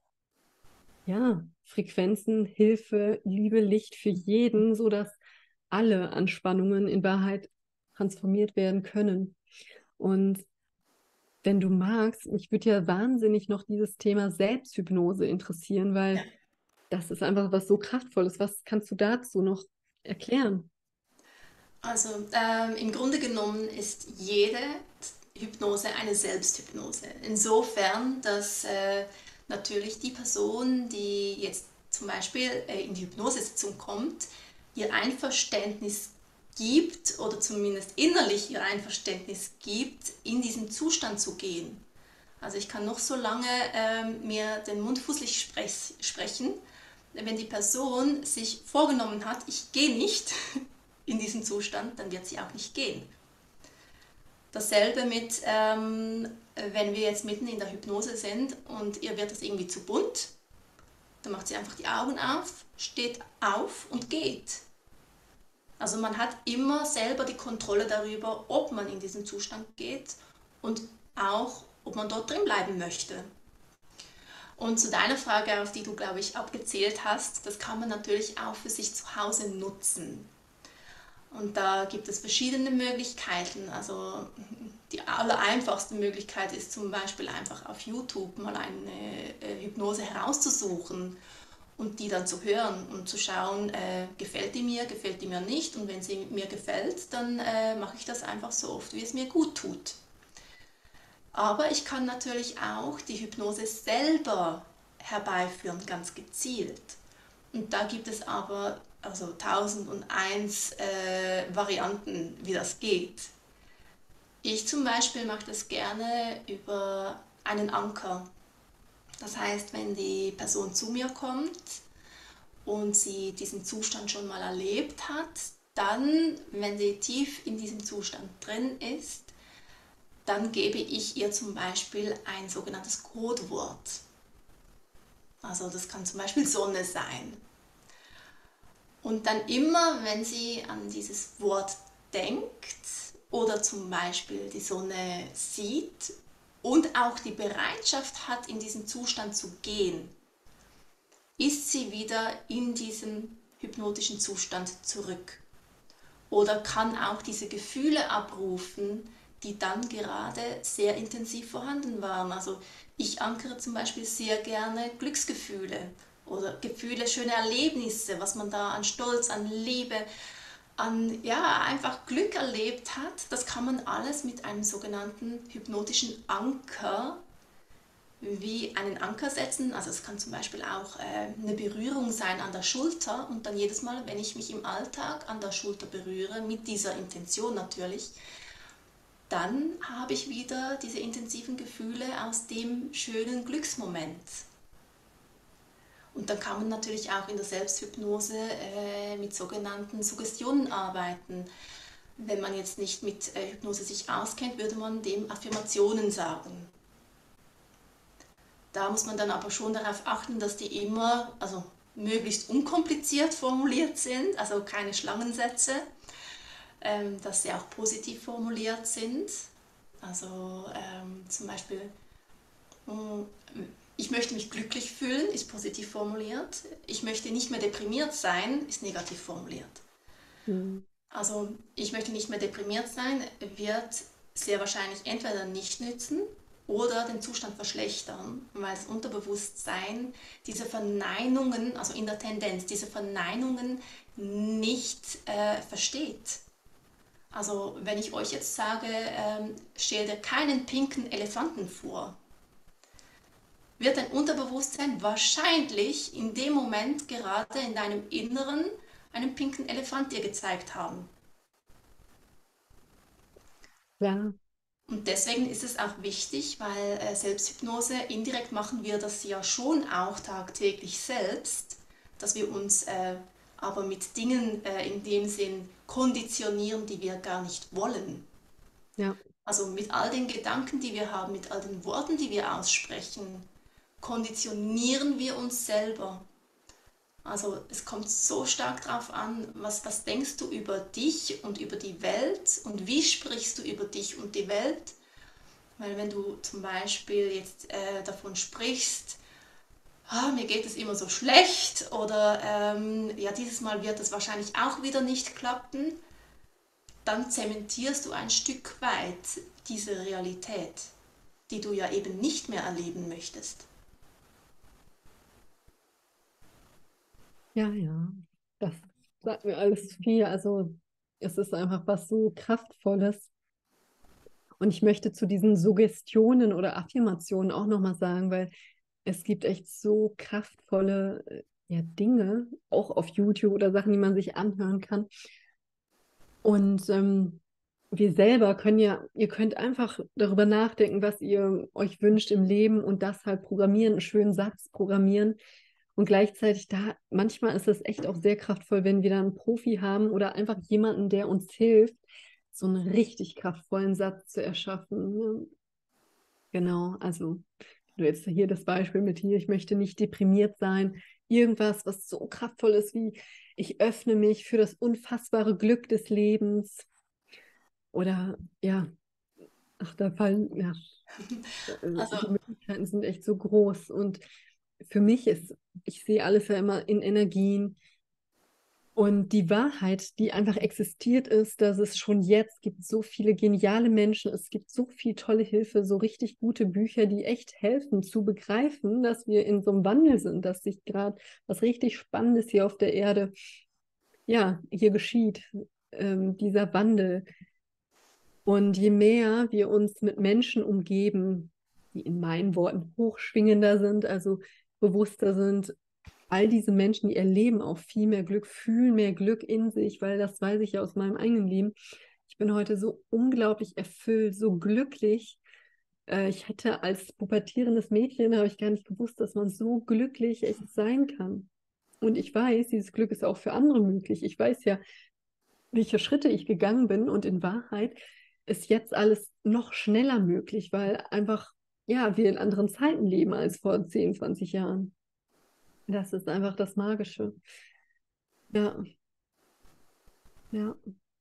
ja, Frequenzen, Hilfe, Liebe, Licht für jeden, sodass alle Anspannungen in Wahrheit transformiert werden können. Und wenn du magst, mich würde ja wahnsinnig noch dieses Thema Selbsthypnose interessieren, ja. weil das ist einfach was so Kraftvolles. Was kannst du dazu noch erklären? Also im Grunde genommen ist jede Hypnose eine Selbsthypnose. Insofern, dass natürlich die Person, die jetzt zum Beispiel in die Hypnosesitzung kommt, ihr Einverständnis gibt oder zumindest innerlich ihr Einverständnis gibt, in diesen Zustand zu gehen. Also ich kann noch so lange mir den Mund fußlich sprechen, wenn die Person sich vorgenommen hat, ich gehe nicht in diesen Zustand, dann wird sie auch nicht gehen. Dasselbe mit, wenn wir jetzt mitten in der Hypnose sind und ihr wird das irgendwie zu bunt, dann macht sie einfach die Augen auf, steht auf und geht. Also man hat immer selber die Kontrolle darüber, ob man in diesen Zustand geht und auch, ob man dort drin bleiben möchte. Und zu deiner Frage, auf die du, glaube ich, abgezählt hast, das kann man natürlich auch für sich zu Hause nutzen. Und da gibt es verschiedene Möglichkeiten. Also die allereinfachste Möglichkeit ist zum Beispiel einfach auf YouTube mal eine Hypnose herauszusuchen und die dann zu hören und zu schauen, gefällt die mir nicht. Und wenn sie mir gefällt, dann mache ich das einfach so oft, wie es mir gut tut. Aber ich kann natürlich auch die Hypnose selber herbeiführen, ganz gezielt. Und da gibt es aber also 1001 Varianten, wie das geht. Ich zum Beispiel mache das gerne über einen Anker. Das heißt, wenn die Person zu mir kommt und sie diesen Zustand schon mal erlebt hat, dann, wenn sie tief in diesem Zustand drin ist, dann gebe ich ihr zum Beispiel ein sogenanntes Codewort. Also das kann zum Beispiel Sonne sein. Und dann immer, wenn sie an dieses Wort denkt oder zum Beispiel die Sonne sieht und auch die Bereitschaft hat, in diesen Zustand zu gehen, ist sie wieder in diesem hypnotischen Zustand zurück. Oder kann auch diese Gefühle abrufen, die dann gerade sehr intensiv vorhanden waren. Also ich ankere zum Beispiel sehr gerne Glücksgefühle oder Gefühle, schöne Erlebnisse, was man da an Stolz, an Liebe, an ja, einfach Glück erlebt hat. Das kann man alles mit einem sogenannten hypnotischen Anker wie einen Anker setzen. Also es kann zum Beispiel auch eine Berührung sein an der Schulter und dann jedes Mal, wenn ich mich im Alltag an der Schulter berühre, mit dieser Intention natürlich, dann habe ich wieder diese intensiven Gefühle aus dem schönen Glücksmoment. Und dann kann man natürlich auch in der Selbsthypnose mit sogenannten Suggestionen arbeiten. Wenn man jetzt nicht mit Hypnose sich auskennt, würde man dem Affirmationen sagen. Da muss man dann aber schon darauf achten, dass die immer, also möglichst unkompliziert formuliert sind, also keine Schlangensätze, dass sie auch positiv formuliert sind. Also zum Beispiel, ich möchte mich glücklich fühlen, ist positiv formuliert. Ich möchte nicht mehr deprimiert sein, ist negativ formuliert. Mhm. Also ich möchte nicht mehr deprimiert sein, wird sehr wahrscheinlich entweder nicht nützen oder den Zustand verschlechtern, weil das Unterbewusstsein diese Verneinungen, also in der Tendenz, diese Verneinungen nicht versteht. Also wenn ich euch jetzt sage, stell dir keinen pinken Elefanten vor, wird dein Unterbewusstsein wahrscheinlich in dem Moment gerade in deinem Inneren einen pinken Elefant dir gezeigt haben. Klar. Und deswegen ist es auch wichtig, weil Selbsthypnose, indirekt machen wir das ja schon auch tagtäglich selbst, dass wir uns aber mit Dingen in dem Sinn konditionieren, die wir gar nicht wollen. Ja. Also mit all den Gedanken, die wir haben, mit all den Worten, die wir aussprechen, konditionieren wir uns selber. Also es kommt so stark darauf an, was denkst du über dich und über die Welt und wie sprichst du über dich und die Welt. Weil wenn du zum Beispiel jetzt davon sprichst, mir geht es immer so schlecht oder ja, dieses Mal wird es wahrscheinlich auch wieder nicht klappen, dann zementierst du ein Stück weit diese Realität, die du ja eben nicht mehr erleben möchtest. Ja, ja. Das sagt mir alles viel. Also es ist einfach was so Kraftvolles. Und ich möchte zu diesen Suggestionen oder Affirmationen auch nochmal sagen, weil es gibt echt so kraftvolle ja, Dinge, auch auf YouTube oder Sachen, die man sich anhören kann. Und wir selber können ja, ihr könnt einfach darüber nachdenken, was ihr euch wünscht im Leben und das halt programmieren, einen schönen Satz programmieren. Und gleichzeitig da, manchmal ist es echt auch sehr kraftvoll, wenn wir da einen Profi haben oder einfach jemanden, der uns hilft, so einen richtig kraftvollen Satz zu erschaffen. Ne? Genau, also du jetzt hier das Beispiel mit hier, ich möchte nicht deprimiert sein. Irgendwas, was so kraftvoll ist wie, ich öffne mich für das unfassbare Glück des Lebens. Oder ja, ach, da fallen, ja, Also die Möglichkeiten sind echt so groß. Und für mich ist, ich sehe alles ja immer in Energien. Und die Wahrheit, die einfach existiert, ist, dass es schon jetzt gibt so viele geniale Menschen, es gibt so viel tolle Hilfe, so richtig gute Bücher, die echt helfen zu begreifen, dass wir in so einem Wandel sind, dass sich gerade was richtig Spannendes hier auf der Erde, ja, hier geschieht, dieser Wandel. Und je mehr wir uns mit Menschen umgeben, die in meinen Worten hochschwingender sind, also bewusster sind, all diese Menschen, die erleben auch viel mehr Glück, fühlen mehr Glück in sich, weil das weiß ich ja aus meinem eigenen Leben. Ich bin heute so unglaublich erfüllt, so glücklich. Ich hatte als pubertierendes Mädchen, habe ich gar nicht gewusst, dass man so glücklich echt sein kann. Und ich weiß, dieses Glück ist auch für andere möglich. Ich weiß ja, welche Schritte ich gegangen bin und in Wahrheit ist jetzt alles noch schneller möglich, weil einfach, ja, wir in anderen Zeiten leben als vor 10, 20 Jahren. Das ist einfach das Magische. Ja, ja.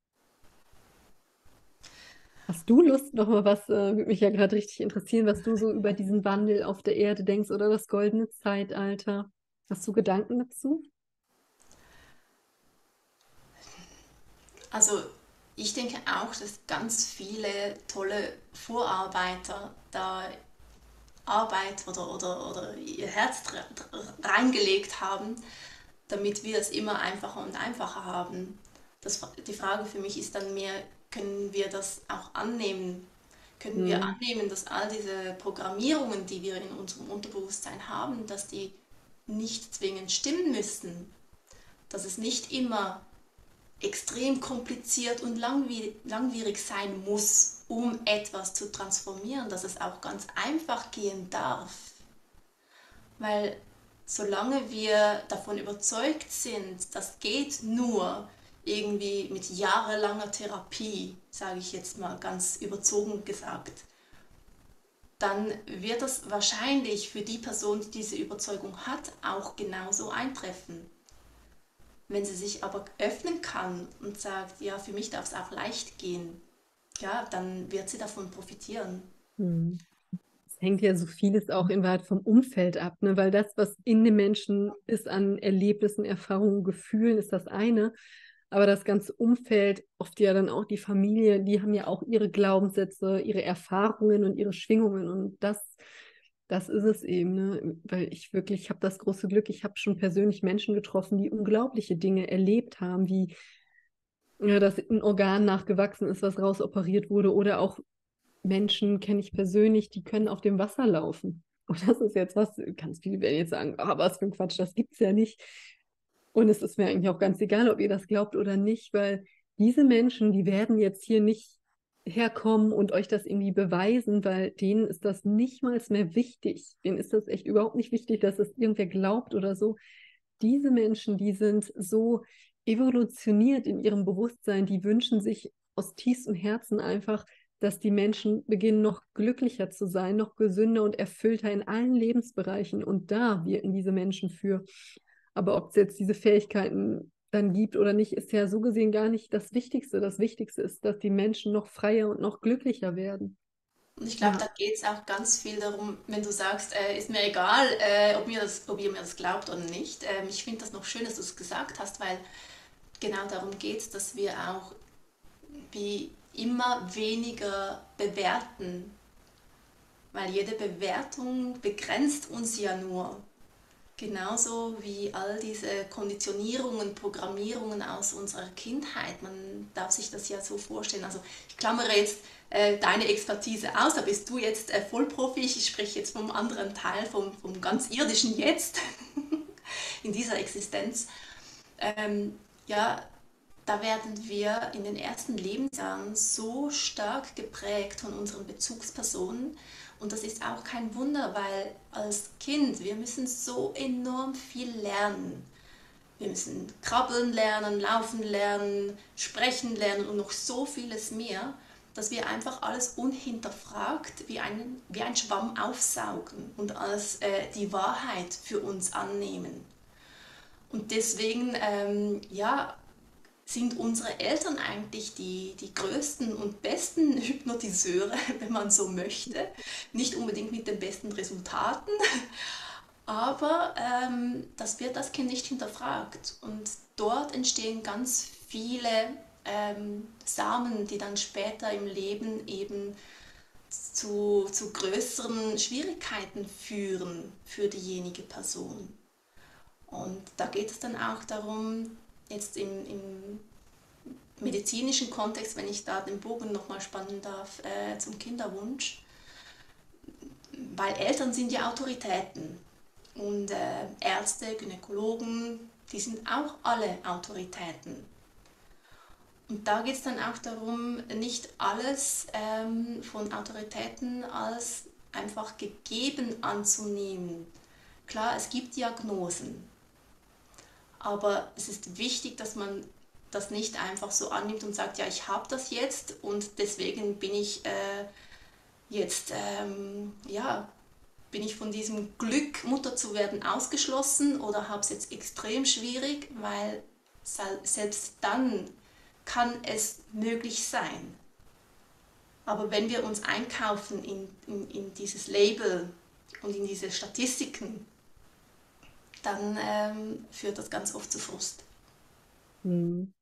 Hast du Lust, noch mal was, würde mich ja gerade richtig interessieren, was du so über diesen Wandel auf der Erde denkst oder das goldene Zeitalter? Hast du Gedanken dazu? Also Ich denke auch, dass ganz viele tolle Vorarbeiter da Arbeit oder ihr Herz reingelegt haben, damit wir es immer einfacher und einfacher haben. Die Frage für mich ist dann mehr, können wir das auch annehmen? Können wir Hm. annehmen, dass all diese Programmierungen, die wir in unserem Unterbewusstsein haben, dass die nicht zwingend stimmen müssen? Dass es nicht immer extrem kompliziert und langwierig sein muss, um etwas zu transformieren, dass es auch ganz einfach gehen darf. Weil solange wir davon überzeugt sind, das geht nur irgendwie mit jahrelanger Therapie, sage ich jetzt mal ganz überzogen gesagt, dann wird das wahrscheinlich für die Person, die diese Überzeugung hat, auch genauso eintreffen. Wenn sie sich aber öffnen kann und sagt, ja, für mich darf es auch leicht gehen, ja, dann wird sie davon profitieren. Hm. Es hängt ja so vieles auch in Wahrheit vom Umfeld ab, ne? Weil das, was in dem Menschen ist an Erlebnissen, Erfahrungen, Gefühlen, ist das eine. Aber das ganze Umfeld, oft ja dann auch die Familie, die haben ja auch ihre Glaubenssätze, ihre Erfahrungen und ihre Schwingungen. Und das ist es eben, ne? Weil ich wirklich, ich habe das große Glück, ich habe schon persönlich Menschen getroffen, die unglaubliche Dinge erlebt haben, wie ja, dass ein Organ nachgewachsen ist, was rausoperiert wurde, oder auch Menschen kenne ich persönlich, die können auf dem Wasser laufen. Und das ist jetzt was, ganz viele werden jetzt sagen, ah, was für ein Quatsch, das gibt's ja nicht. Und es ist mir eigentlich auch ganz egal, ob ihr das glaubt oder nicht, weil diese Menschen, die werden jetzt hier nicht herkommen und euch das irgendwie beweisen, weil denen ist das nicht mal mehr wichtig. Denen ist das echt überhaupt nicht wichtig, dass es irgendwer glaubt oder so. Diese Menschen, die sind so evolutioniert in ihrem Bewusstsein, die wünschen sich aus tiefstem Herzen einfach, dass die Menschen beginnen, noch glücklicher zu sein, noch gesünder und erfüllter in allen Lebensbereichen. Und da wirken diese Menschen für. Aber ob es jetzt diese Fähigkeiten dann gibt oder nicht, ist ja so gesehen gar nicht das Wichtigste. Das Wichtigste ist, dass die Menschen noch freier und noch glücklicher werden. Und ich glaube, Ja. da geht es auch ganz viel darum, wenn du sagst, ist mir egal, ob ihr mir das glaubt oder nicht. Ich finde das noch schön, dass du es gesagt hast, weil genau darum geht es, dass wir auch wie immer weniger bewerten, weil jede Bewertung begrenzt uns ja nur. Genauso wie all diese Konditionierungen, Programmierungen aus unserer Kindheit. Man darf sich das ja so vorstellen. Also ich klammere jetzt deine Expertise aus, da bist du jetzt Vollprofi. Ich spreche jetzt vom anderen Teil, vom ganz irdischen Jetzt in dieser Existenz. Ja, da werden wir in den ersten Lebensjahren so stark geprägt von unseren Bezugspersonen. Und das ist auch kein Wunder, weil als Kind, wir müssen so enorm viel lernen. Wir müssen krabbeln lernen, laufen lernen, sprechen lernen und noch so vieles mehr, dass wir einfach alles unhinterfragt wie ein Schwamm aufsaugen und als die Wahrheit für uns annehmen. Und deswegen, ja, sind unsere Eltern eigentlich die größten und besten Hypnotiseure, wenn man so möchte. Nicht unbedingt mit den besten Resultaten, aber das wird das Kind nicht hinterfragt. Und dort entstehen ganz viele Samen, die dann später im Leben eben zu größeren Schwierigkeiten führen für diejenige Person. Und da geht es dann auch darum, jetzt im medizinischen Kontext, wenn ich da den Bogen nochmal spannen darf, zum Kinderwunsch, weil Eltern sind ja Autoritäten und Ärzte, Gynäkologen, die sind auch alle Autoritäten. Und da geht es dann auch darum, nicht alles von Autoritäten als einfach gegeben anzunehmen. Klar, es gibt Diagnosen, aber es ist wichtig, dass man das nicht einfach so annimmt und sagt, ja, ich habe das jetzt und deswegen bin ich jetzt, ja, bin ich von diesem Glück, Mutter zu werden, ausgeschlossen oder habe es jetzt extrem schwierig, weil selbst dann kann es möglich sein. Aber wenn wir uns einkaufen in dieses Label und in diese Statistiken, dann führt das ganz oft zu Frust. Hm.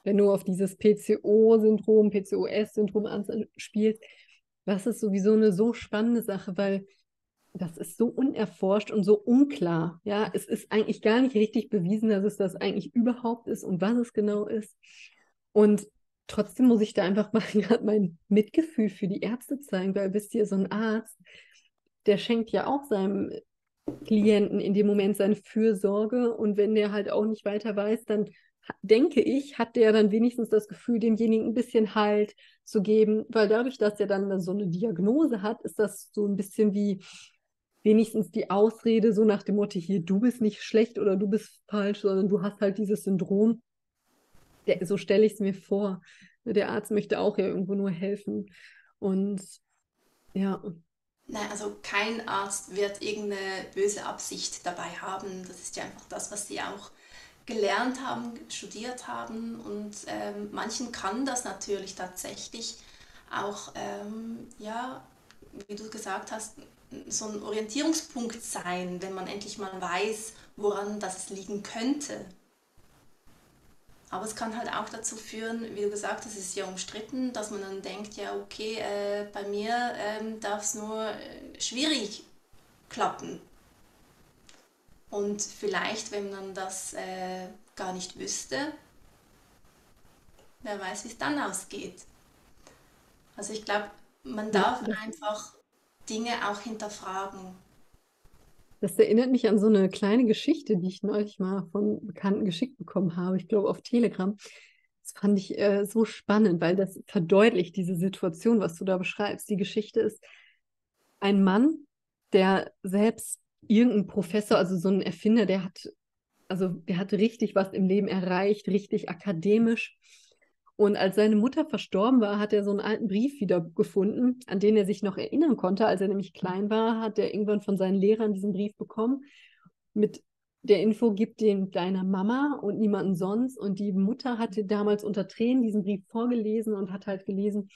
wenn du auf dieses PCO-Syndrom, PCOS-Syndrom anspielst, das ist sowieso eine so spannende Sache, weil das ist so unerforscht und so unklar. Ja, es ist eigentlich gar nicht richtig bewiesen, dass es das eigentlich überhaupt ist und was es genau ist. Und trotzdem muss ich da einfach mal gerade mein Mitgefühl für die Ärzte zeigen, weil wisst ihr, so ein Arzt, der schenkt ja auch seinem Klienten in dem Moment seine Fürsorge und wenn der halt auch nicht weiter weiß, dann denke ich, hat der dann wenigstens das Gefühl, demjenigen ein bisschen Halt zu geben, weil dadurch, dass er dann so eine Diagnose hat, ist das so ein bisschen wie wenigstens die Ausrede, so nach dem Motto, hier, du bist nicht schlecht oder du bist falsch, sondern du hast halt dieses Syndrom. So stelle ich es mir vor. Der Arzt möchte auch ja irgendwo nur helfen. Und ja, Nein, also kein Arzt wird irgendeine böse Absicht dabei haben. Das ist ja einfach das, was sie auch gelernt haben, studiert haben. Und manchen kann das natürlich tatsächlich auch, ja, wie du gesagt hast, so ein Orientierungspunkt sein, wenn man endlich mal weiß, woran das liegen könnte. Aber es kann halt auch dazu führen, wie du gesagt hast, es ist ja umstritten, dass man dann denkt, ja okay, bei mir darf es nur schwierig klappen. Und vielleicht, wenn man das gar nicht wüsste, wer weiß, wie es dann ausgeht. Also ich glaube, man ja, darf einfach Dinge auch hinterfragen. das erinnert mich an so eine kleine Geschichte, die ich neulich mal von Bekannten geschickt bekommen habe. Ich glaube auf Telegram. Das fand ich so spannend, weil das verdeutlicht diese Situation, was du da beschreibst. Die Geschichte ist ein Mann, der selbst irgendein Professor, also so ein Erfinder, der hat richtig was im Leben erreicht, richtig akademisch. Und als seine Mutter verstorben war, hat er so einen alten Brief wiedergefunden, an den er sich noch erinnern konnte. Als er nämlich klein war, hat er irgendwann von seinen Lehrern diesen Brief bekommen mit der Info, gib den deiner Mama und niemanden sonst. Und die Mutter hatte damals unter Tränen diesen Brief vorgelesen und hat halt gelesen,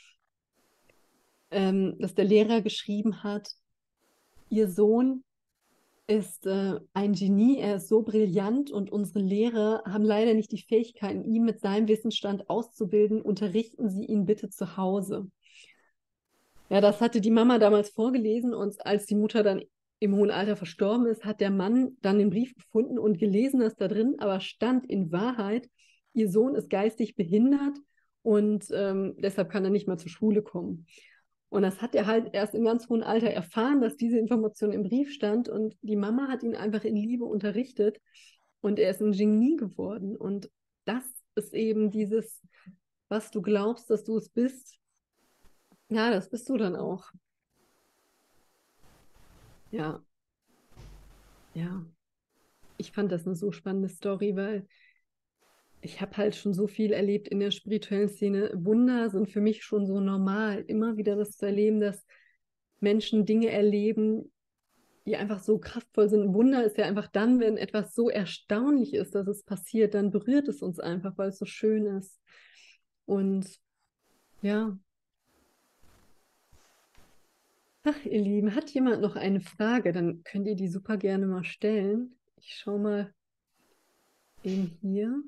dass der Lehrer geschrieben hat, ihr Sohn ist ein Genie, er ist so brillant und unsere Lehrer haben leider nicht die Fähigkeiten, ihn mit seinem Wissensstand auszubilden. Unterrichten Sie ihn bitte zu Hause. Ja, das hatte die Mama damals vorgelesen und als die Mutter dann im hohen Alter verstorben ist, hat der Mann dann den Brief gefunden und gelesen, dass da drin aber stand in Wahrheit, ihr Sohn ist geistig behindert und deshalb kann er nicht mehr zur Schule kommen. Und das hat er halt erst im ganz hohen Alter erfahren, dass diese Information im Brief stand und die Mama hat ihn einfach in Liebe unterrichtet und er ist ein Genie geworden. Und das ist eben dieses, was du glaubst, dass du es bist, ja, das bist du dann auch. Ja, ja. Ich fand das eine so spannende Story, weil ich habe halt schon so viel erlebt in der spirituellen Szene. Wunder sind für mich schon so normal. Immer wieder das zu erleben, dass Menschen Dinge erleben, die einfach so kraftvoll sind. Ein Wunder ist ja einfach dann, wenn etwas so erstaunlich ist, dass es passiert, dann berührt es uns einfach, weil es so schön ist. Und ja, ach, ihr Lieben, hat jemand noch eine Frage? Dann könnt ihr die super gerne mal stellen. Ich schaue mal eben hier.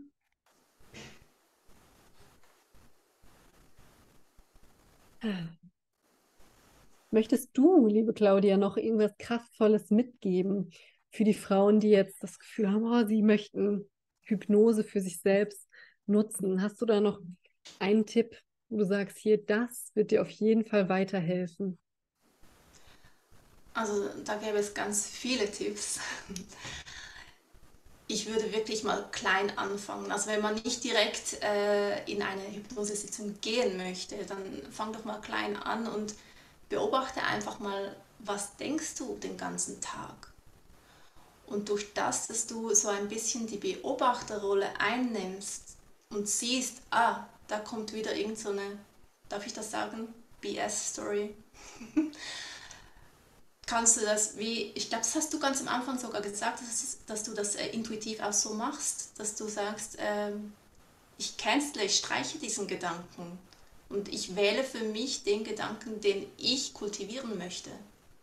Möchtest du, liebe Claudia, noch irgendwas Kraftvolles mitgeben für die Frauen, die jetzt das Gefühl haben, oh, sie möchten Hypnose für sich selbst nutzen? Hast du da noch einen Tipp, wo du sagst, hier, das wird dir auf jeden Fall weiterhelfen? Also da gäbe es ganz viele Tipps. Ich würde wirklich mal klein anfangen. Also wenn man nicht direkt in eine Hypnosesitzung gehen möchte, dann fang doch mal klein an und beobachte einfach mal, was denkst du den ganzen Tag. Und durch das, dass du so ein bisschen die Beobachterrolle einnimmst und siehst, ah, da kommt wieder irgend so eine, darf ich das sagen, BS-Story, kannst du das wie, ich glaube, das hast du ganz am Anfang sogar gesagt, dass du das intuitiv auch so machst, dass du sagst, ich cancele, ich streiche diesen Gedanken und ich wähle für mich den Gedanken, den ich kultivieren möchte.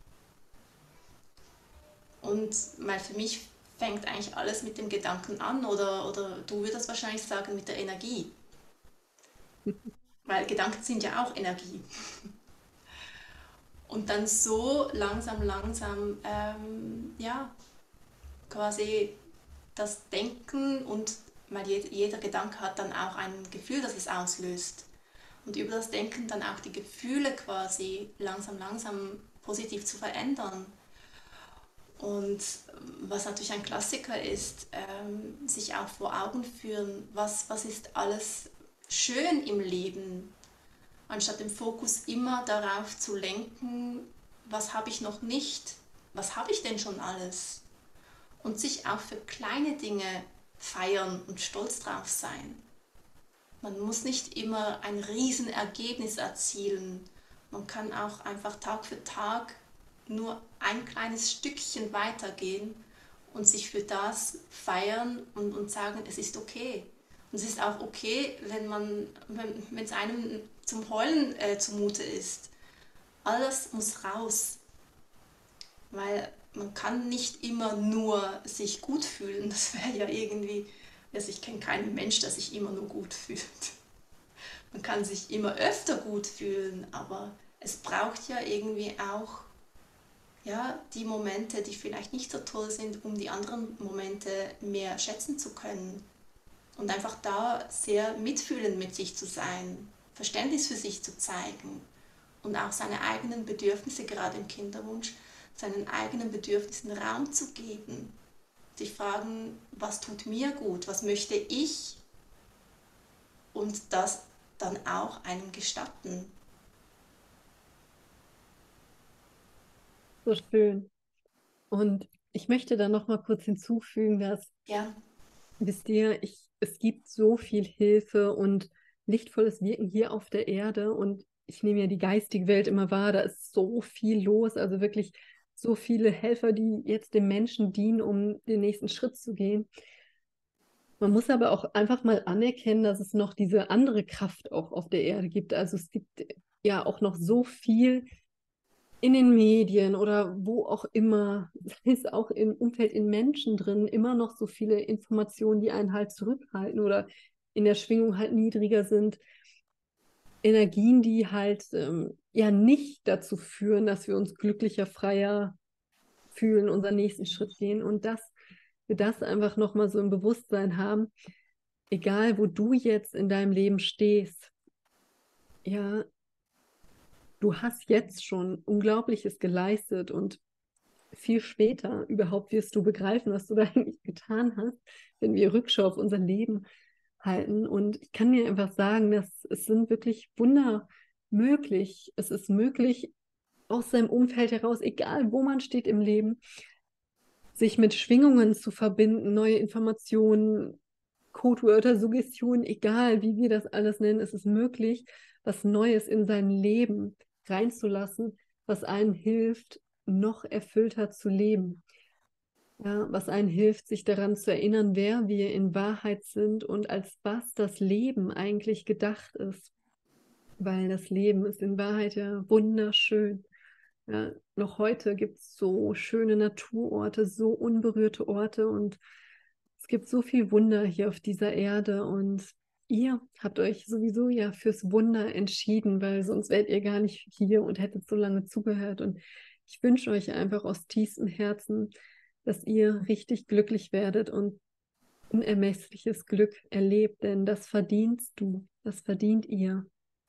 Und weil für mich fängt eigentlich alles mit dem Gedanken an oder du würdest wahrscheinlich sagen mit der Energie. weil Gedanken sind ja auch Energie. Und dann so langsam, langsam, ja, quasi das Denken und weil jeder Gedanke hat dann auch ein Gefühl, das es auslöst. Und über das Denken dann auch die Gefühle quasi langsam, langsam positiv zu verändern. Und was natürlich ein Klassiker ist, sich auch vor Augen führen, was ist alles schön im Leben, anstatt den Fokus immer darauf zu lenken, was habe ich noch nicht, was habe ich denn schon alles? Und sich auch für kleine Dinge feiern und stolz drauf sein. Man muss nicht immer ein Riesenergebnis erzielen. Man kann auch einfach Tag für Tag nur ein kleines Stückchen weitergehen und sich für das feiern und sagen, es ist okay. Und es ist auch okay, wenn es einem zum Heulen zumute ist. Alles muss raus, weil man kann nicht immer nur sich gut fühlen. Das wäre ja irgendwie, also ich kenne keinen Mensch, der sich immer nur gut fühlt. Man kann sich immer öfter gut fühlen, aber es braucht ja irgendwie auch ja, die Momente, die vielleicht nicht so toll sind, um die anderen Momente mehr schätzen zu können. Und einfach da sehr mitfühlend mit sich zu sein, Verständnis für sich zu zeigen und auch seine eigenen Bedürfnisse, gerade im Kinderwunsch, seinen eigenen Bedürfnissen Raum zu geben. Sich fragen, was tut mir gut, was möchte ich und das dann auch einem gestatten. So schön. Und ich möchte da noch mal kurz hinzufügen, dass, Ja, wisst ihr, es gibt so viel Hilfe und lichtvolles Wirken hier auf der Erde und ich nehme ja die geistige Welt immer wahr, da ist so viel los, also wirklich so viele Helfer, die jetzt dem Menschen dienen, um den nächsten Schritt zu gehen. Man muss aber auch einfach mal anerkennen, dass es noch diese andere Kraft auch auf der Erde gibt. Also es gibt ja auch noch so viel in den Medien oder wo auch immer, sei es auch im Umfeld in Menschen drin, immer noch so viele Informationen, die einen halt zurückhalten oder in der Schwingung halt niedriger sind. Energien, die halt ja nicht dazu führen, dass wir uns glücklicher, freier fühlen, unseren nächsten Schritt gehen und dass wir das einfach nochmal so im Bewusstsein haben, egal wo du jetzt in deinem Leben stehst, ja, du hast jetzt schon Unglaubliches geleistet und viel später überhaupt wirst du begreifen, was du da eigentlich getan hast, wenn wir Rückschau auf unser Leben halten. Und ich kann dir einfach sagen, dass es sind wirklich Wunder möglich. Es ist möglich, aus seinem Umfeld heraus, egal wo man steht im Leben, sich mit Schwingungen zu verbinden, neue Informationen, Codewörter, Suggestionen, egal wie wir das alles nennen, es ist möglich, was Neues in sein Leben reinzulassen, was einen hilft, noch erfüllter zu leben. Ja, was einen hilft, sich daran zu erinnern, wer wir in Wahrheit sind und als was das Leben eigentlich gedacht ist. Weil das Leben ist in Wahrheit ja wunderschön. Ja, noch heute gibt es so schöne Naturorte, so unberührte Orte und es gibt so viel Wunder hier auf dieser Erde und ihr habt euch sowieso ja fürs Wunder entschieden, weil sonst wärt ihr gar nicht hier und hättet so lange zugehört. Und ich wünsche euch einfach aus tiefstem Herzen, dass ihr richtig glücklich werdet und unermessliches Glück erlebt, denn das verdienst du, das verdient ihr.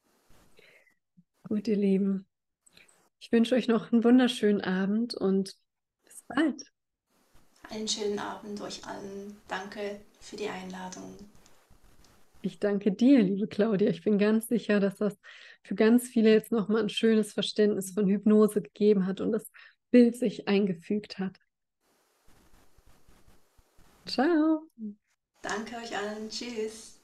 Gut, ihr Lieben. Ich wünsche euch noch einen wunderschönen Abend und bis bald. einen schönen Abend euch allen. Danke für die Einladung. Ich danke dir, liebe Claudia. Ich bin ganz sicher, dass das für ganz viele jetzt nochmal ein schönes Verständnis von Hypnose gegeben hat und das Bild sich eingefügt hat. Ciao. Danke euch allen. Tschüss.